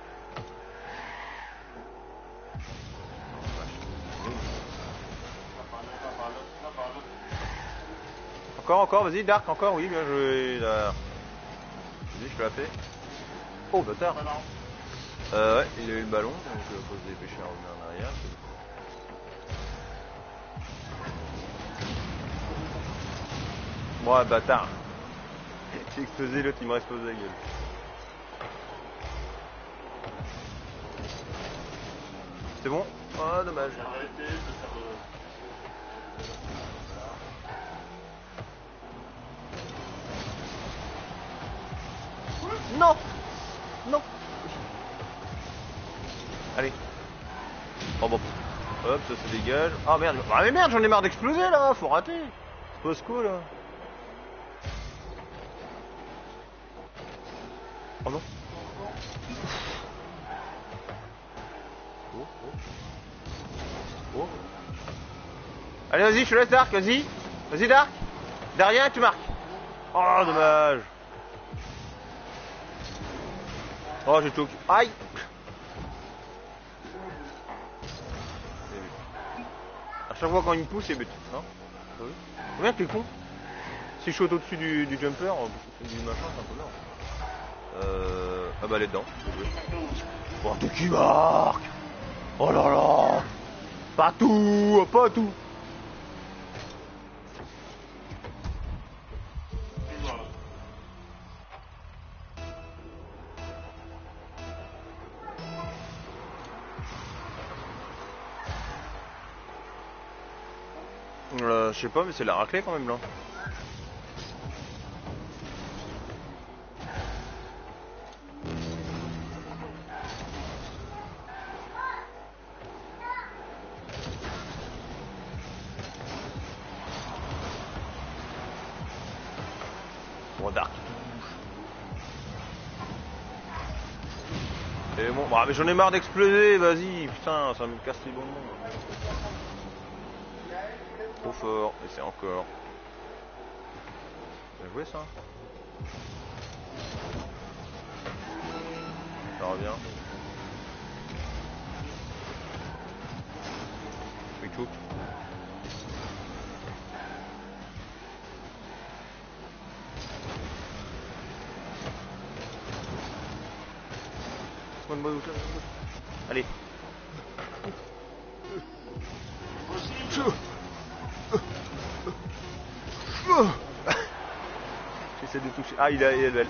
Là, par là. Encore, vas-y, Dark, encore, oui, bien joué. Là. Vas-y, je te la fais. Oh, bâtard. Ballon. Ouais, il a eu le ballon, donc faut se dépêcher à revenir en arrière. Ouais, bâtard. J'ai explosé, l'autre il m'a explosé la gueule. C'est bon? Oh, dommage. J'ai arrêté de faire Non! Non! Allez. Oh bon. Hop, ça se dégage. Ah merde, ah mais merde, j'en ai marre d'exploser là, faut rater. Posco là. Oh non. Oh. Oh. Allez, vas-y, je te laisse Dark, vas-y. Vas-y Dark. Derrière, tu marques. Oh, dommage. Oh, j'ai choqué. Aïe. À chaque fois quand il me pousse, c'est but. Non? Oui. Regarde, t'es con. Si je saute au-dessus du jumper, du machin, c'est un peu mort. Ah bah, elle est dedans. Oh, t'es qui marque? Oh là là. Pas tout, pas tout. Je sais pas, mais c'est la raclée quand même là. Bon, Dark. Et bon, bah, mais j'en ai marre d'exploser, vas-y, putain, ça me casse les bonbons. Trop fort, et c'est encore. Bien joué ça. Ça revient. Oui, tout. Allez. J'essaie de toucher. Ah, il est belle.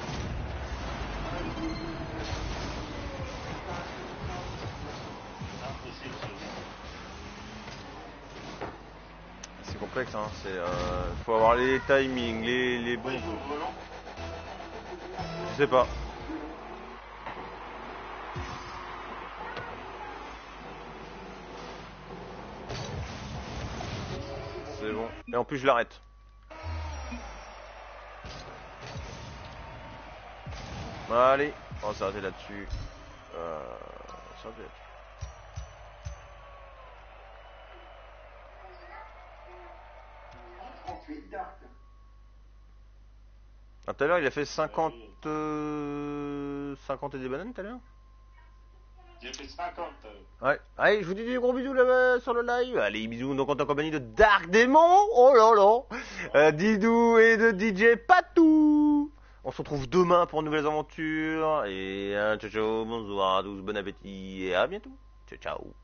C'est complexe, hein. Faut avoir les timings, les bons. Je sais pas. C'est bon. Et en plus, je l'arrête. Allez, on va s'arrêter là-dessus. S'arrêter là-dessus. Ah, tout à l'heure, il a fait 50... 50 et des bananes tout à l'heure. J'ai fait 50. Ouais. Allez, je vous dis des gros bisous là sur le live. Allez, bisous, donc en compagnie de Dark Démon. Oh là là. Didou et de DJ Patou. On se retrouve demain pour de nouvelles aventures. Et ciao ciao, bonsoir à tous, bon appétit et à bientôt. Ciao ciao.